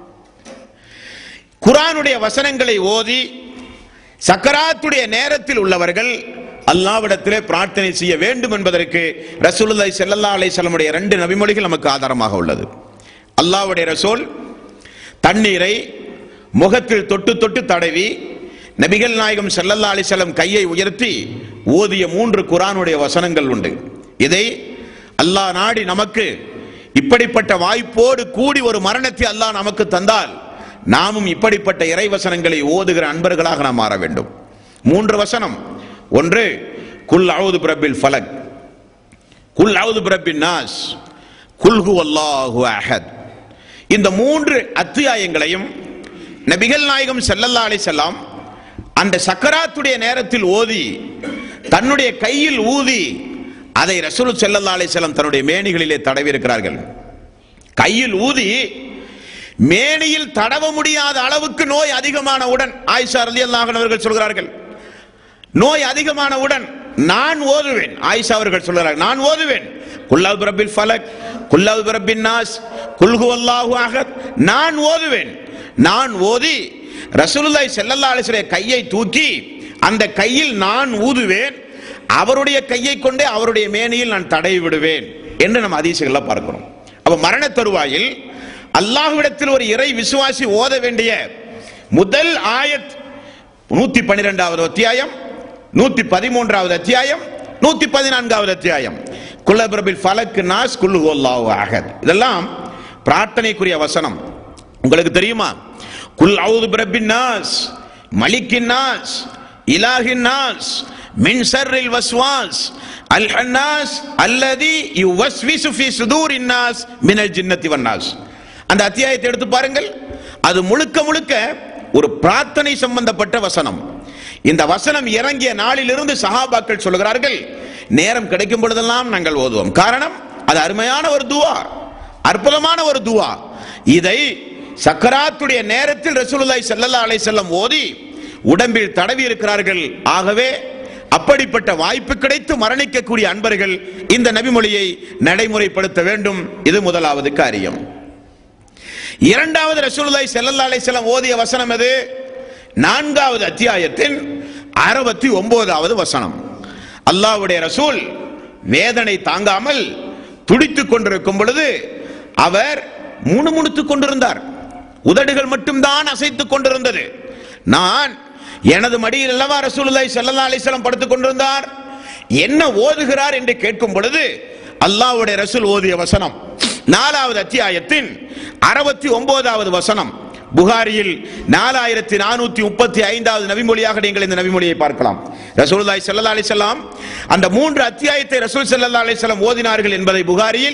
S2: குர்ஆனுடைய வசனங்களை ஓதி சக்கராத்துடைய நேரத்தில் உள்ளவர்கள் அல்லாஹ்விடத்திலே பிரார்த்தனை செய்ய வேண்டும் என்பதற்கு ரசூலுல்லாஹி ஸல்லல்லாஹு அலைஹி வஸல்லம் உடைய 2 நபிமொழிகள் நமக்கு ஆதாரமாக உள்ளது. அல்லாஹ்வுடைய ரசூல் தண்ணீரை முகத்தில் தொட்டு தொட்டு தடவி நபிகள் நாயகம் ஸல்லல்லாஹு அலைஹி வஸல்லம் கையை உயர்த்தி ஓதிய 3 குர்ஆனுடைய வசனங்கள் உண்டு. இதை அல்லாஹ் நாடி நமக்கு இப்படிப்பட்ட வாய்ப்போடு கூடி ஒரு மரணத்தை அல்லாஹ் நமக்கு தந்தால் நாமும் இப்படிப்பட்ட இறைவசனங்களை ஓதுகிற அன்பர்களாக நாம் மாற வேண்டும். 3 வசனம். ஒன்று, குல் அஊது பிரப்பில் ஃபலக், குல் அஊது பிரப்பின் நாஸ், குல் ஹுவல்லாஹு அஹத். இந்த 3 அத்தியாயங்களையும் நபிகள் நாயகம் ஸல்லல்லாஹு அலைஹி வஸல்லம் அந்த சக்கராத்துடைய நேரத்தில் ஓதி தன்னுடைய கையில் ஊதி அதை ரசூல் ஸல்லல்லாஹு அலைஹி வஸல்லம் தன்னுடைய மேனிகளிலே தடவி இருக்கிறார்கள். கையில் ஊதி மேனியில் தடவ முடியாத அளவுக்கு நோய் அதிகமானவுடன் ஆயிஷா ரலியல்லாஹு அன்ஹா அவர்கள் சொல்கிறார்கள், நோய் அதிகமானவுடன் நான் ஓதுவேன். ஆயிஷா அவர்கள் சொல்கிறார்கள், நான் ஓதுவேன் குல் அஊது பிரப்பில் ஃபலக், குல் அஊது பிரப்பின் நாஸ், குல் ஹுவல்லாஹு அஹத். நான் ஓதுவேன். நான் ஓதி ரசூலுல்லாஹி ஸல்லல்லாஹு அலைஹி வஸல்லம் கையை தூக்கி அந்த கையில் நான் ஊதுவேன், அவருடைய கையை கொண்டே அவருடைய மேனியில் நான் தடவி விடுவேன் என்று நம்ம ஹதீஸ்களை பார்க்கிறோம். அப்ப மரண தருவாயில் அல்லாஹ்விடத்தில் ஒரு இறை விசுவாசி ஓத வேண்டிய முதல் ஆயத் 112வது அத்தியாயம், 113வது அத்தியாயம், 114வது அத்தியாயம், குல் அஊது பிரப்பில் ஃபலக், நாஸ், குல் ஹுவல்லாஹு அஹத். இதெல்லாம் பிரார்த்தனைக்குரிய வசனம். உங்களுக்கு தெரியுமா? குல் அஊது பிரப்பின் நாஸ், மலிக்கின் நாஸ், இலாஹின் நாஸ், மின் ஷர்ரில் வஸ்வாஸ் அல் ஹன்னாஸ் அல்லதி யுவஸ்விசு ஃபீ சுதூரின் நாஸ் மினல் ஜின்னத்தி வன் நாஸ். அந்த அத்தியாயத்தை எடுத்து பாருங்கள். அது முழுக்க முழுக்க ஒரு பிரார்த்தனை சம்பந்தப்பட்ட வசனம். இந்த வசனம் இறங்கிய நாளிலிருந்து சஹாபாக்கள் சொல்கிறார்கள், நேரம் கிடைக்கும் பொழுதெல்லாம் நாங்கள் ஓதுவோம். காரணம், அது அருமையான ஒரு துஆ, அற்புதமான ஒரு துஆ. இதை சக்கராத்துடைய நேரத்தில் ரசூலுல்லாஹி ஸல்லல்லாஹு அலைஹி வஸல்லம் ஓதி உடம்பில் தடவி இருக்கிறார்கள். ஆகவே அப்படிப்பட்ட வாய்ப்பு கிடைத்து மரணிக்கக்கூடிய அன்பர்கள் இந்த நபிமொழியை நடைமுறைப்படுத்த வேண்டும். இது முதலாவது காரியம். இரண்டாவது, ரசூலுல்லாஹி ஸல்லல்லாஹு அலைஹி வஸல்லம் ஓதிய வசனம் எது? 4வது அத்தியாயத்தின் 69வது வசனம். அல்லாஹ்வுடைய ரசூல் வேதனை தாங்காமல் துடித்துக் கொண்டிருக்கும் பொழுது அவர் முணுமுணுத்துக் கொண்டிருந்தார். உதடுகள் மட்டும்தான் அசைத்துக் கொண்டிருந்தது. நான் எனது மடியில் அல்லவா ரசூலுல்லாஹி ஸல்லல்லாஹு அலைஹி வஸல்லம் படுத்துக் கொண்டிருந்தார், என்ன ஓதுகிறார் என்று கேட்கும் பொழுது அல்லாஹ்வுடைய ரசூல் ஓதிய வசனம் 4வது அத்தியாயத்தின் 69வது வசனம். புகாரியில் 4435வது நபிமொழியாக நீங்கள் இந்த நபிமொழியை பார்க்கலாம். ரசூலுல்லாஹி ஸல்லல்லாஹு அலைஹி வஸல்லம் அந்த 3 அத்தியாயத்தை ரசூல் ஸல்லல்லாஹு அலைஹி வஸல்லம் ஓதினார்கள் என்பதை புகாரியில்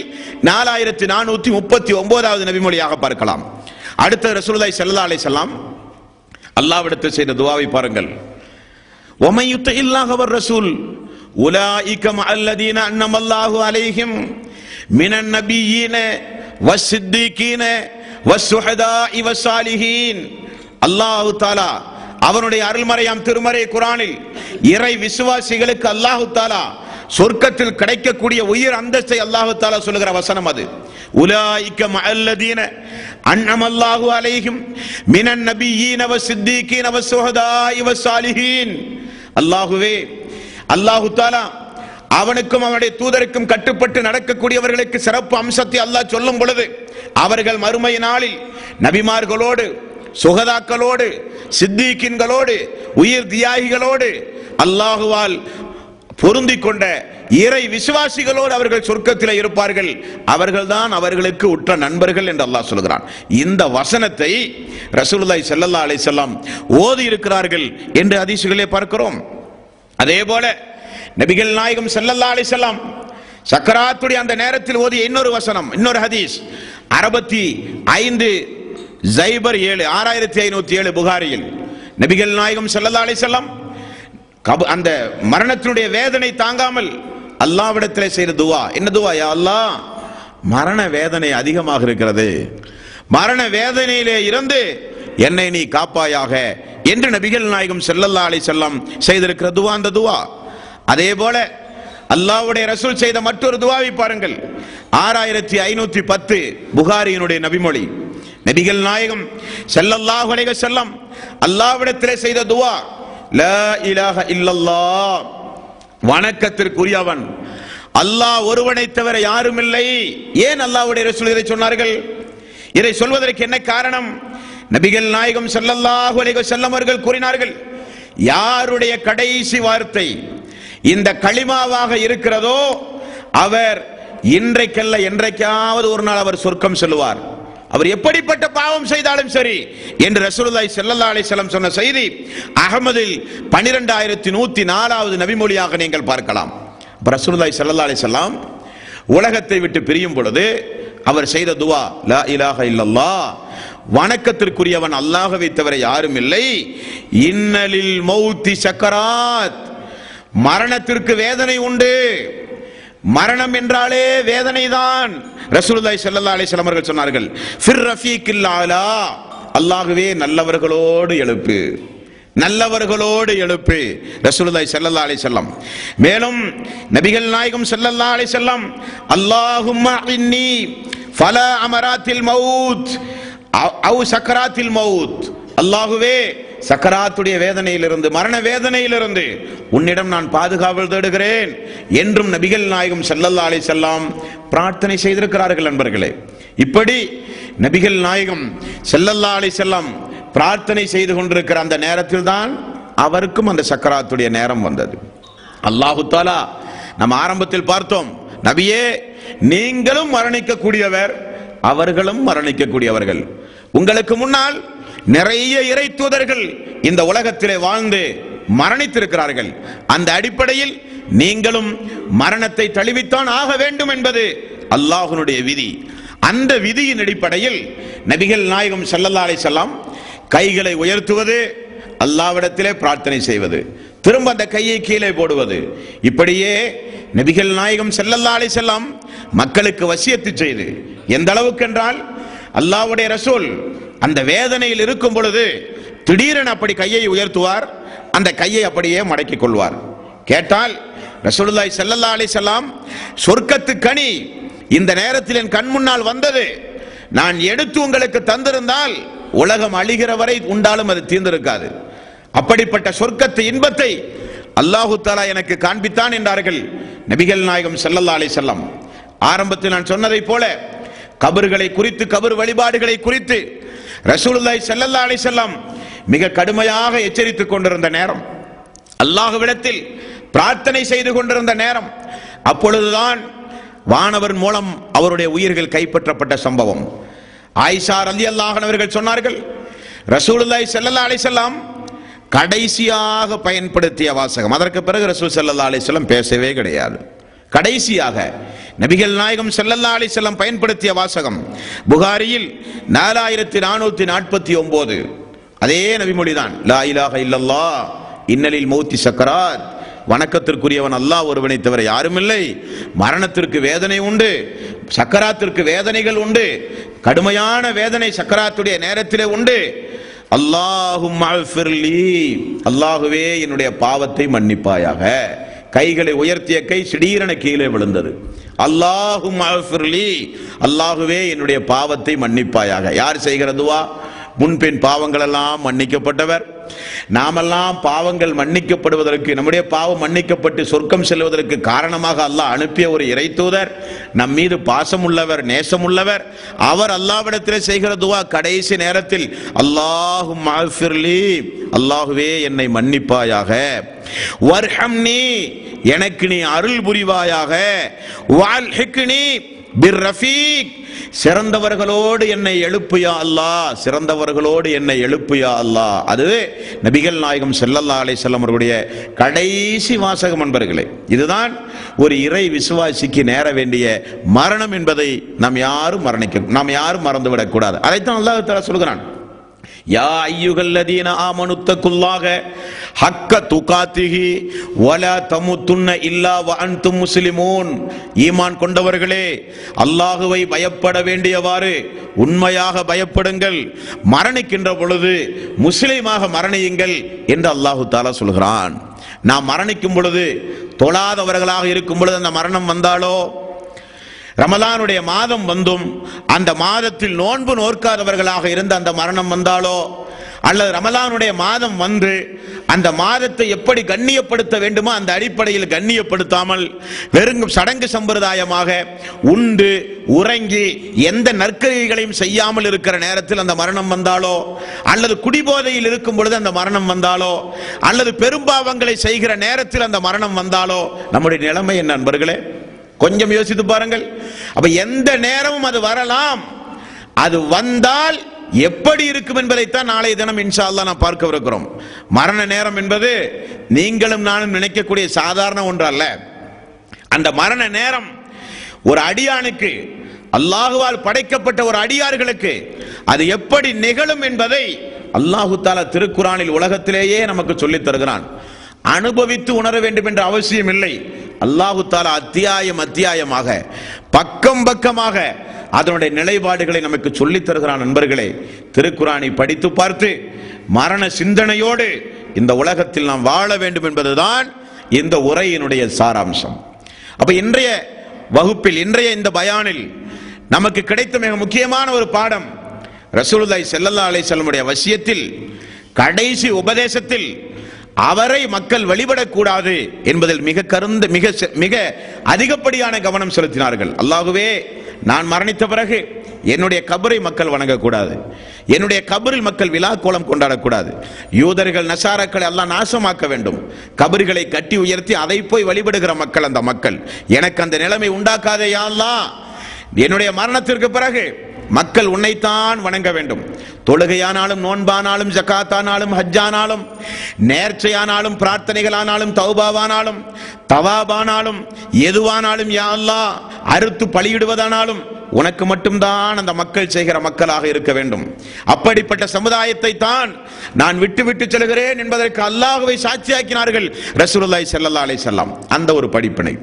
S2: 4439வது நபிமொழியாக பார்க்கலாம். அடுத்து ரசூலுல்லாஹி ஸல்லல்லாஹு அலைஹி வஸல்லம் அல்லாஹ்விடத்தில் செய்த துஆவை பாருங்கள். வமன் யுத்தில்லாஹ வர் ரசூல் உலாயிக மஅல்லதீன அன்னமல்லாஹு அலைஹிம் மினன் நபிய்யீன வஸ்ஸித்தீகீன வஸ்ஸுஹதாஇ வஸ்ஸாலிஹீன். அல்லாஹ் தஆலா அவனுடைய அருள்மறையாம் திருமறை குர்ஆனில் இறை விசுவாசிகளுக்கு அல்லாஹ் தஆலா சொர்க்கத்தில் கிடைக்கக்கூடிய உயர் அந்தஸ்தை அல்லாஹ் தஆலா சொல்லுகிற வசனம் அது. உலாயிக மஅல்லதீன அன்அமல்லாஹு அலைஹிம் மினன் நபிய்யீன வஸ்ஸித்தீகீன வஸ்ஸுஹதாஇ வஸ்ஸாலிஹீன். அல்லாஹ்வே, அல்லாஹ் தஆலா அவனுக்கும் அவனுடைய தூதருக்கும் கட்டுப்பட்டு நடக்கக்கூடியவர்களுக்கு சிறப்பு அம்சத்தை அல்லாஹ் சொல்லும் பொழுது அவர்கள் மறுமை நாளில் நபிமார்களோடு, சுகதாக்களோடு, சித்திகீன்களோடு, உயிர் தியாகிகளோடு அல்லாஹுவால் பொருந்திக் கொண்ட இறை விசுவாசிகளோடு அவர்கள் சொர்க்கத்தில் இருப்பார்கள், அவர்கள்தான் அவர்களுக்கு உற்ற நண்பர்கள் என்று அல்லாஹ் சொல்கிறான். இந்த வசனத்தை ரசூலுல்லாஹி ஸல்லல்லாஹு அலைஹி வஸல்லம் ஓதி இருக்கிறார்கள் என்று ஹதீஸுகளிலே பார்க்கிறோம். அதே போல நபிகள் நாயகம் ஸல்லல்லாஹு அலைஹி வஸல்லம் சக்கராத்துடைய அந்த நேரத்தில் ஓதிய இன்னொரு வசனம், இன்னொரு ஹதீஸ் 6507 புகாரியில் நபிகள் நாயகம் ஸல்லல்லாஹு அலைஹி வஸல்லம் அந்த மரணத்தினுடைய வேதனை தாங்காமல் அல்லாஹ்விடத்திலே செய்த துவா என்ன துவா? யா அல்லாஹ், மரண வேதனை அதிகமாக இருக்கிறது, மரண வேதனையிலே இருந்து என்னை நீ காப்பாயாக என்று நபிகள் நாயகம் ஸல்லல்லாஹு அலைஹி வஸல்லம் செய்திருக்கிற துவா அந்த துவா. அதே போல அல்லாஹ்வுடைய ரசூல் செய்த மற்றொரு துவாவை பாருங்கள், 6510 புகாரியினுடைய நபிமொழி. நபிகள் நாயகம் ஸல்லல்லாஹு அலைஹி வஸல்லம் அல்லாஹ்விடத்திலே செய்த துவா, லா இலாஹ இல்லல்லாஹ், வணக்கத்திற்குரியவன் அல்லாஹ் ஒருவனை தவிர யாரும் இல்லை. ஏன் அல்லாஹ்வுடைய ரசூல் இதை சொன்னார்கள்? இதை சொல்வதற்கு என்ன காரணம்? நபிகள் நாயகம் ஸல்லல்லாஹு அலைஹி வஸல்லம் அவர்கள் கூறினார்கள், யாருடைய கடைசி வார்த்தை இந்த களிமாவாக இருக்கிறதோ அவர் இன்றைக்கல்ல என்றைக்காவது ஒரு நாள் அவர் சொர்க்கம் செல்வார், அவர் எப்படிப்பட்ட பாவம் செய்தாலும் சரி என்று ரசூலுல்லாஹி ஸல்லல்லாஹு அலைஹி வஸல்லம் சொன்ன செய்தி அஹ்மதில் 12104வது நபிமொழியாக நீங்கள் பார்க்கலாம். ரசூலுல்லாஹி ஸல்லல்லாஹு அலைஹி வஸல்லம் உலகத்தை விட்டு பிரியும் பொழுது அவர் செய்த துவா, லா இலாஹ இல்லல்லாஹ், வணக்கத்திற்குரியவன் அல்லாஹ்வை தவிர யாரும் இல்லை, இன்னலில் மௌத்தி சக்கராத், மரணத்திற்கு வேதனை உண்டு, மரணம் என்றாலே வேதனை தான். ரசூலுல்லாஹி ஸல்லல்லாஹு அலைஹி வஸல்லம் அவர்கள் சொன்னார்கள், ஃபிர் ரஃபீக்கில் ஆலா, அல்லாஹ்வே நல்லவர்களோடு எழுப்பு, நல்லவர்களோடு எழுப்பு. ரசூலுல்லாஹி ஸல்லல்லாஹு அலைஹி வஸல்லம் மேலும் நபிகள் நாயகம் ஸல்லல்லாஹு அலைஹி வஸல்லம், அல்லாஹும்ம இன்னி ஃபலா அமராத்தில் மவுத் அவ் சக்கராத்தில் மவுத், அல்லாஹ்வே சக்கராத்துடைய வேதனையிலிருந்து, மரண வேதனையிலிருந்து உன்னிடம் நான் பாதுகாவல் தேடுகிறேன் என்றும் நபிகள் நாயகம் ஸல்லல்லாஹு அலைஹி வஸல்லம் பிரார்த்தனை செய்திருக்கிறார்கள். நண்பர்களே, இப்படி நபிகள் நாயகம் ஸல்லல்லாஹு அலைஹி வஸல்லம் பிரார்த்தனை செய்து கொண்டிருக்கிற அந்த நேரத்தில் தான் அவருக்கும் அந்த சக்கராத்துடைய நேரம் வந்தது. அல்லாஹு தஆலா நம்ம ஆரம்பத்தில் பார்த்தோம், நபியே நீங்களும் மரணிக்க கூடியவர், அவர்களும் மரணிக்க கூடியவர்கள், உங்களுக்கு முன்னால் நிறைய இறை தூதர்கள் இந்த உலகத்திலே வாழ்ந்து மரணித்திருக்கிறார்கள், அந்த அடிப்படையில் நீங்களும் மரணத்தை தழுவித்தான் ஆக வேண்டும் என்பது அல்லாஹ்வுடைய விதி. அந்த விதியின் அடிப்படையில் நபிகள் நாயகம் ஸல்லல்லாஹு அலைஹி வஸல்லம் கைகளை உயர்த்துவது, அல்லாஹ்விடத்திலே பிரார்த்தனை செய்வது, திரும்ப அந்த கையை கீழே போடுவது, இப்படியே நபிகள் நாயகம் ஸல்லல்லாஹு அலைஹி வஸல்லம் மக்களுக்கு வசியத்து செய்து, எந்த அளவுக்கு என்றால் அல்லாஹ்வுடைய ரசூல் அந்த வேதனையில் இருக்கும் பொழுது திடீரென அப்படி கையை உயர்த்துவார், அந்த கையை அப்படியே மடக்கிக் கொள்வார். கேட்டால் ரசூலுல்லாஹி ஸல்லல்லாஹு அலைஹி வஸல்லம், சொர்க்கத்து கனி இந்த நேரத்தில் என் கண் முன்னால் வந்தது, நான் எடுத்து உங்களுக்கு தந்திருந்தால் உலகம் அழிகிற வரை உண்டாலும் அது தீர்ந்திருக்காது, அப்படிப்பட்ட சொர்க்கத்து இன்பத்தை அல்லாஹு தஆலா எனக்கு காண்பித்தான் என்றார்கள் நபிகள் நாயகம் ஸல்லல்லாஹு அலைஹி வஸல்லம். ஆரம்பத்தில் நான் சொன்னதை போல கபர்களை குறித்து, கபர் வழிபாடுகளை குறித்து ரசூலுல்லாஹி ஸல்லல்லாஹு அலைஹி வஸல்லம் மிக கடுமையாக எச்சரித்துக் கொண்டிருந்த நேரம், அல்லாஹ்விடத்தில் பிரார்த்தனை செய்து கொண்டிருந்த நேரம், அப்பொழுதுதான் வானவர் மூலம் அவருடைய உயிர்கள் கைப்பற்றப்பட்ட சம்பவம். ஆயிஷா ரலியல்லாஹு அன்ஹா அவர்கள் சொன்னார்கள், ரசூலுல்லாஹி ஸல்லல்லாஹு அலைஹி வஸல்லம் கடைசியாக பயன்படுத்திய வாசகம், அதற்கு பிறகு ரசூல் ஸல்லல்லாஹு அலைஹி வஸல்லம் பேசவே கிடையாது, கடைசியாக நபிகள் நாயகம் ஸல்லல்லாஹு அலைஹி வஸல்லம் பயன்படுத்திய வாசகம் புகாரியில் 4449, அதே நபிமொழிதான், லா இலாஹ இல்லல்லாஹ் இன்னலில் மௌத்தி சக்கராத், வணக்கத்திற்குரியவன் அல்லாஹ் ஒருவனை தவிர யாரும் இல்லை, மரணத்திற்கு வேதனை உண்டு, சக்கராத்திற்கு வேதனைகள் உண்டு, கடுமையான வேதனை சக்கராத்துடைய நேரத்திலே உண்டு. அல்லாஹும்ம அஃபிர்லி, அல்லாஹுவே என்னுடைய பாவத்தை மன்னிப்பாயாக. கைகளை உயர்த்திய கை திடீரென கீழே விழுந்தது. அல்லாஹும்ம அஃபிர்லி, அல்லாஹுவே என்னுடைய பாவத்தை மன்னிப்பாயாக. யார் செய்கிற துவா? முன்பின் பாவங்கள் எல்லாம் மன்னிக்கப்பட்டவர், நாமெல்லாம் பாவங்கள் மன்னிக்கப்படுவதற்கு, நம்முடைய பாவம் மன்னிக்கப்பட்டு சொர்க்கம் செல்வதற்கு காரணமாக அல்லாஹ் அனுப்பிய ஒரு இறை தூதர், நம் மீது பாசம் உள்ளவர், நேசம் உள்ளவர். அவர் அல்லாஹ்விடத்திலே செய்கிற துவா கடைசி நேரத்தில், அல்லாஹும்ம அஃபிர்லி, அல்லாஹுவே என்னை மன்னிப்பாயாக, வர்ஹம்னி, எனக்கு நீ அருள் புரிவாயாக, வல்ஹிக்னி பிர்ரஃபீக், சிறந்தவர்களோடு என்னை எழுப்புயா அல்லாஹ், சிறந்தவர்களோடு என்னை எழுப்புயா அல்லாஹ். அது நபிகள் நாயகம் ஸல்லல்லாஹு அலைஹி வஸல்லம் அவர்களுடைய கடைசி வாசகம் அன்பர்களே. இதுதான் ஒரு இறை விசுவாசிக்கு நேர வேண்டிய மரணம் என்பதை நாம் யாரும் மறந்துவிடக் கூடாது. அதைத்தான் அல்லாஹ் தஆலா சொல்கிறான், யா அய்யுஹல்லதீன ஆமனுத்தகுல்லாஹ ஹக்க துகாத்திஹி வலா தமுத்துன்ன இல்லா வ அன்தும் முஸ்லிமூன். ஈமான் கொண்டவர்களே, அல்லாஹுவை பயப்பட வேண்டியவாறு உண்மையாக பயப்படுங்கள், மரணிக்கின்ற பொழுது முஸ்லிமாக மரணியுங்கள் என்று அல்லாஹு தஆலா சொல்கிறான். நாம் மரணிக்கும் பொழுது, தொழாதவர்களாக இருக்கும் பொழுது அந்த மரணம் வந்தாலோ, ரமலானுடைய மாதம் வந்தும் அந்த மாதத்தில் நோன்பு நோற்காதவர்களாக இருந்த அந்த மரணம் வந்தாலோ, அல்லது ரமலானுடைய மாதம் வந்து அந்த மாதத்தை எப்படி கண்ணியப்படுத்த வேண்டுமோ அந்த அடிப்படையில் கண்ணியப்படுத்தாமல் வெறும் சடங்கு சம்பிரதாயமாக உண்டு உறங்கி எந்த நற்கிரியைகளையும் செய்யாமல் இருக்கிற நேரத்தில் அந்த மரணம் வந்தாலோ, அல்லது குடிபோதையில் இருக்கும் பொழுது அந்த மரணம் வந்தாலோ, அல்லது பெரும்பாவங்களை செய்கிற நேரத்தில் அந்த மரணம் வந்தாலோ, நம்முடைய நிலைமை என்ன நண்பர்களே? கொஞ்சம் யோசித்து பாருங்கள். அப்ப எந்த நேரமும் அது வரலாம். அது வந்தால் எப்படி இருக்கும் என்பதைத்தான் நாளைய தினம் இன்ஷா அல்லாஹ் நாம் பார்க்க இருக்கிறோம். மரண நேரம் என்பது நீங்களும் நானும் நினைக்கக்கூடிய சாதாரண ஒன்று அல்ல. அந்த மரண நேரம் ஒரு அடியானுக்கு, அல்லாஹுவால் படைக்கப்பட்ட ஒரு அடியார்களுக்கு அது எப்படி நிகழும் என்பதை அல்லாஹு தஆலா திருக்குர்ஆனில் உலகத்திலேயே நமக்கு சொல்லித் தருகிறான். அனுபவித்து உணர வேண்டும் என்ற அவசியம் இல்லை. அல்லாஹு தஆலா அத்தியாயமாக பக்கம் பக்கமாக அதனுடைய நிலைப்பாடுகளை நமக்கு சொல்லித் தருகிறான். நண்பர்களே, திருக்குர்ஆனை படித்து பார்த்து மரண சிந்தனையோடு இந்த உலகத்தில் நாம் வாழ வேண்டும் என்பதுதான் இந்த உரையினுடைய சாராம்சம். அப்ப இன்றைய வகுப்பில், இன்றைய இந்த பயானில் நமக்கு கிடைத்த மிக முக்கியமான ஒரு பாடம், ரசூலுல்லாஹி ஸல்லல்லாஹு அலைஹி வஸல்லம் உடைய வசியத்தில், கடைசி உபதேசத்தில் அவரை மக்கள் வழிபடக்கூடாது என்பதில் மிக அதிகப்படியான கவனம் செலுத்தினார்கள். அல்லாஹுவே, நான் மரணித்த பிறகு என்னுடைய கபரை மக்கள் வணங்கக்கூடாது, என்னுடைய கபரில் மக்கள் விழா கோலம் கொண்டாடக்கூடாது, யூதர்கள் நசாராக்களை அல்லாஹ் நாசமாக்க வேண்டும், கபர்களை கட்டி உயர்த்தி அதை போய் வழிபடுகிற மக்கள் அந்த மக்கள், எனக்கு அந்த நிலைமை உண்டாக்காதே யா அல்லாஹ். என்னுடைய மரணத்திற்கு பிறகு மக்கள் உன்னைத்தான் வணங்க வேண்டும். தொழுகையானாலும், நோன்பானாலும், ஜகாத்தானாலும், ஹஜ்ஜானாலும், நேர்ச்சையானாலும், பிரார்த்தனைகளானாலும், தௌபாவானாலும், தவாபானாலும், எதுவானாலும் யா அல்லாஹ், அறுத்து பலியிடுவதானாலும் உனக்கு மட்டும்தான் அந்த மக்கள் செய்கிற மக்களாக இருக்க வேண்டும். அப்படிப்பட்ட சமுதாயத்தை தான் நான் விட்டு செல்கிறேன் என்பதற்கு அல்லாஹ்வை சாட்சியாக்கினார்கள் ரசூலுல்லாஹி ஸல்லல்லாஹு அலைஹி வஸல்லம். அந்த ஒரு படிப்பினை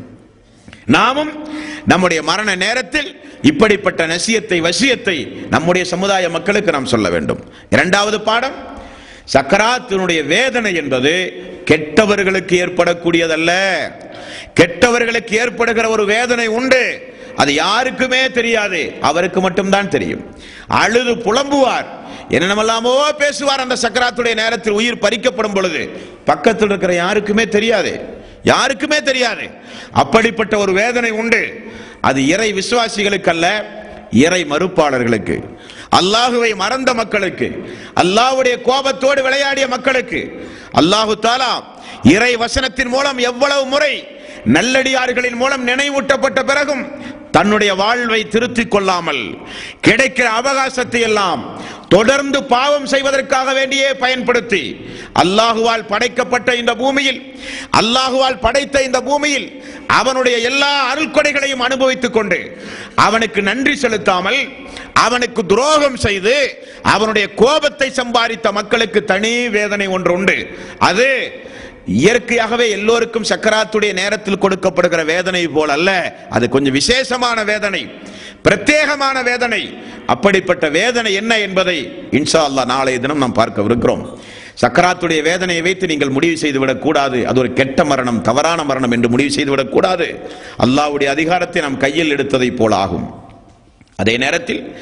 S2: நாமும் நம்முடைய மரண நேரத்தில் இப்படிப்பட்ட நசியத்தை, வசியத்தை நம்முடைய சமுதாய மக்களுக்கு நாம் சொல்ல வேண்டும். இரண்டாவது பாடம், சக்கராத்தினுடைய வேதனை என்பது கெட்டவர்களுக்கு ஏற்படக்கூடியதல்ல. கெட்டவர்களுக்கு ஏற்படுகிற ஒரு வேதனை உண்டு, அது யாருக்குமே தெரியாது, அவருக்கு மட்டும்தான் தெரியும். அழுது புலம்புவார், என்னென்னமெல்லாமோ பேசுவார். அந்த சக்கராத்துடைய நேரத்தில் உயிர் பறிக்கப்படும் பொழுது பக்கத்தில் இருக்கிற யாருக்குமே தெரியாது, யாருக்குமே தெரியாது. அப்படிப்பட்ட ஒரு வேதனை உண்டு. அது இறை விசுவாசிகளுக்கு அல்ல, இறை மறுப்பாளர்களுக்கு, அல்லாஹுவை மறந்த மக்களுக்கு, அல்லாஹ்வுடைய கோபத்தோடு விளையாடிய மக்களுக்கு அல்லாஹு தஆலா இறை வசனத்தின் மூலம் எவ்வளவு முறை நல்லடியார்களின் மூலம் நினைவூட்டப்பட்ட பிறகும் தன்னுடைய வாழ்வை திருத்திக் கொள்ளாமல் கிடைக்கிற அவகாசத்தை எல்லாம் தொடர்ந்து பாவம் செய்வதற்காக வேண்டியே பயன்படுத்தி அல்லாஹுவால் படைக்கப்பட்ட இந்த பூமியில், அல்லாஹுவால் படைத்த இந்த பூமியில் அவனுடைய எல்லா அருள்கொடைகளையும் அனுபவித்துக் கொண்டு அவனுக்கு நன்றி செலுத்தாமல் அவனுக்கு துரோகம் செய்து அவனுடைய கோபத்தை சம்பாதித்த மக்களுக்கு தனி வேதனை ஒன்று உண்டு. அது இயற்கையாகவே எல்லோருக்கும் சக்கராத்துடைய நேரத்தில் கொடுக்கப்படுகிற வேதனை போல் அல்ல, அது கொஞ்சம் விசேஷமான வேதனை, பிரத்யேகமான வேதனை. அப்படிப்பட்ட வேதனை என்ன என்பதை இன்ஷா அல்லாஹ் நாளைய தினம் நாம் பார்க்க இருக்கிறோம். சக்கராத்துடைய வேதனையை வைத்து நீங்கள் முடிவு செய்துவிடக் கூடாது, அது ஒரு கெட்ட மரணம், தவறான மரணம் என்று முடிவு செய்துவிடக் கூடாது. அல்லாஹ்வுடைய அதிகாரத்தை நாம் கையில் எடுத்ததை போல ஆகும். அதே நேரத்தில்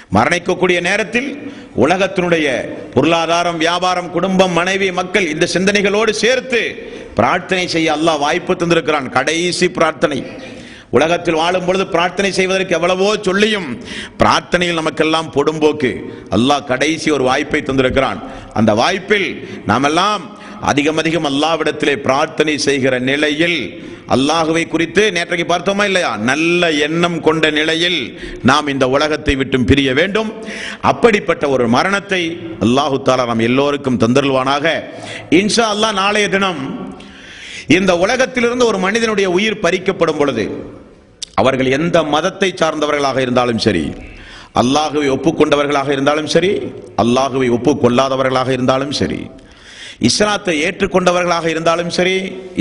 S2: மரணிக்கக்கூடிய நேரத்தில் உலகத்தினுடைய பொருளாதாரம், வியாபாரம், குடும்பம், மனைவி, மக்கள் இந்த சிந்தனைகளோடு சேர்த்து பிரார்த்தனை செய்ய அல்லாஹ் வாய்ப்பு தந்திருக்கிறான். கடைசி பிரார்த்தனை. உலகத்தில் வாழும் பொழுது பிரார்த்தனை செய்வதற்கு எவ்வளவோ சொல்லியும் பிரார்த்தனையில் நமக்கெல்லாம் பொடும்போக்கு. அல்லாஹ் கடைசி ஒரு வாய்ப்பை தந்திருக்கிறான். அந்த வாய்ப்பில் நாமெல்லாம் அதிகம் அதிகம் அல்லாஹ்விடத்திலே பிரார்த்தனை செய்கிற நிலையில், அல்லாஹுவை குறித்து நேற்றைக்கு பார்த்தோமா இல்லையா, நல்ல எண்ணம் கொண்ட நிலையில் நாம் இந்த உலகத்தை விட்டு பிரிய வேண்டும். அப்படிப்பட்ட ஒரு மரணத்தை அல்லாஹு தஆலா நாம் எல்லோருக்கும் தந்தருள்வானாக. இன்ஷா அல்லாஹ் நாளைய தினம் இந்த உலகத்திலிருந்து ஒரு மனிதனுடைய உயிர் பறிக்கப்படும் பொழுது, அவர்கள் எந்த மதத்தை சார்ந்தவர்களாக இருந்தாலும் சரி, அல்லாஹுவை ஒப்புக்கொண்டவர்களாக இருந்தாலும் சரி, அல்லாஹுவை ஒப்புக்கொள்ளாதவர்களாக இருந்தாலும் சரி, இஸ்லாத்தை ஏற்றுக்கொண்டவர்களாக இருந்தாலும் சரி,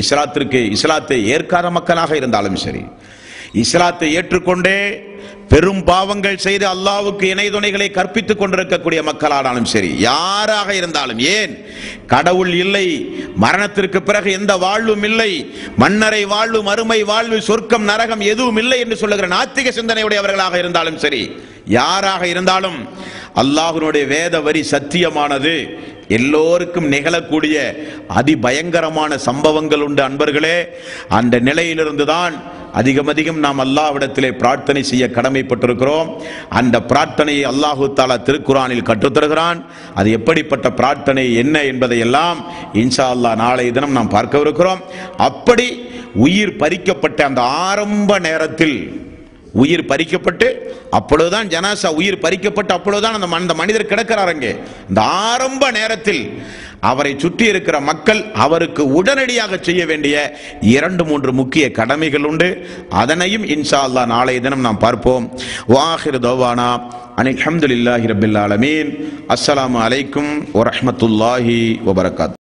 S2: இஸ்லாத்தை ஏற்காத மக்களாக இருந்தாலும் சரி, இஸ்லாத்தை ஏற்றுக்கொண்டே பெரும் பாவங்கள் செய்து அல்லாஹ்வுக்கு இணை துணைகளை கற்பித்துக் கொண்டிருக்கக்கூடிய மக்களானாலும் சரி, யாராக இருந்தாலும், ஏன் கடவுள் இல்லை, மரணத்திற்கு பிறகு எந்த வாழ்வும் இல்லை, மன்னரை வாழ்வு, மறுமை வாழ்வு, சொர்க்கம் நரகம் எதுவும் இல்லை என்று சொல்லுகிற நாத்திக சிந்தனையுடையவர்களாக இருந்தாலும் சரி, யாராக இருந்தாலும் அல்லாஹ்வுடைய வேத வரி சத்தியமானது. எல்லோருக்கும் நிகழக்கூடிய அதிபயங்கரமான சம்பவங்கள் உண்டு அன்பர்களே. அந்த நிலையிலிருந்துதான் அதிகம் அதிகம் நாம் அல்லாஹ்விடத்திலே பிரார்த்தனை செய்ய கடமைப்பட்டிருக்கிறோம். அந்த பிரார்த்தனையை அல்லாஹு தஆலா திருக்குர்ஆனில் கற்றுத்தருகிறான். அது எப்படிப்பட்ட பிரார்த்தனை என்ன என்பதை எல்லாம் இன்ஷா அல்லாஹ் நாளைய தினம் நாம் பார்க்கவிருக்கிறோம். அப்படி உயிர் பறிக்கப்பட்ட அந்த ஆரம்ப நேரத்தில், உயிர் பறிக்கப்பட்டு அப்பொழுதுதான் ஜனாசா உயிர் பறிக்கப்பட்டு அப்பொழுதுதான் அந்த மனிதர் கிடக்கிறார். அங்கே இந்த ஆரம்ப நேரத்தில் அவரை சுற்றி இருக்கிற மக்கள் அவருக்கு உடனடியாக செய்ய வேண்டிய 2-3 முக்கிய கடமைகள் உண்டு. அதனையும் இன்ஷா அல்லாஹ் நாளைய தினம் நாம் பார்ப்போம். வாஹிரு தவானா அனில் ஹம்துலில்லாஹி ரப்பில் ஆலமீன். அஸ்ஸலாமு அலைக்கும் வரஹ்மத்துல்லாஹி வபரகாத்துஹு.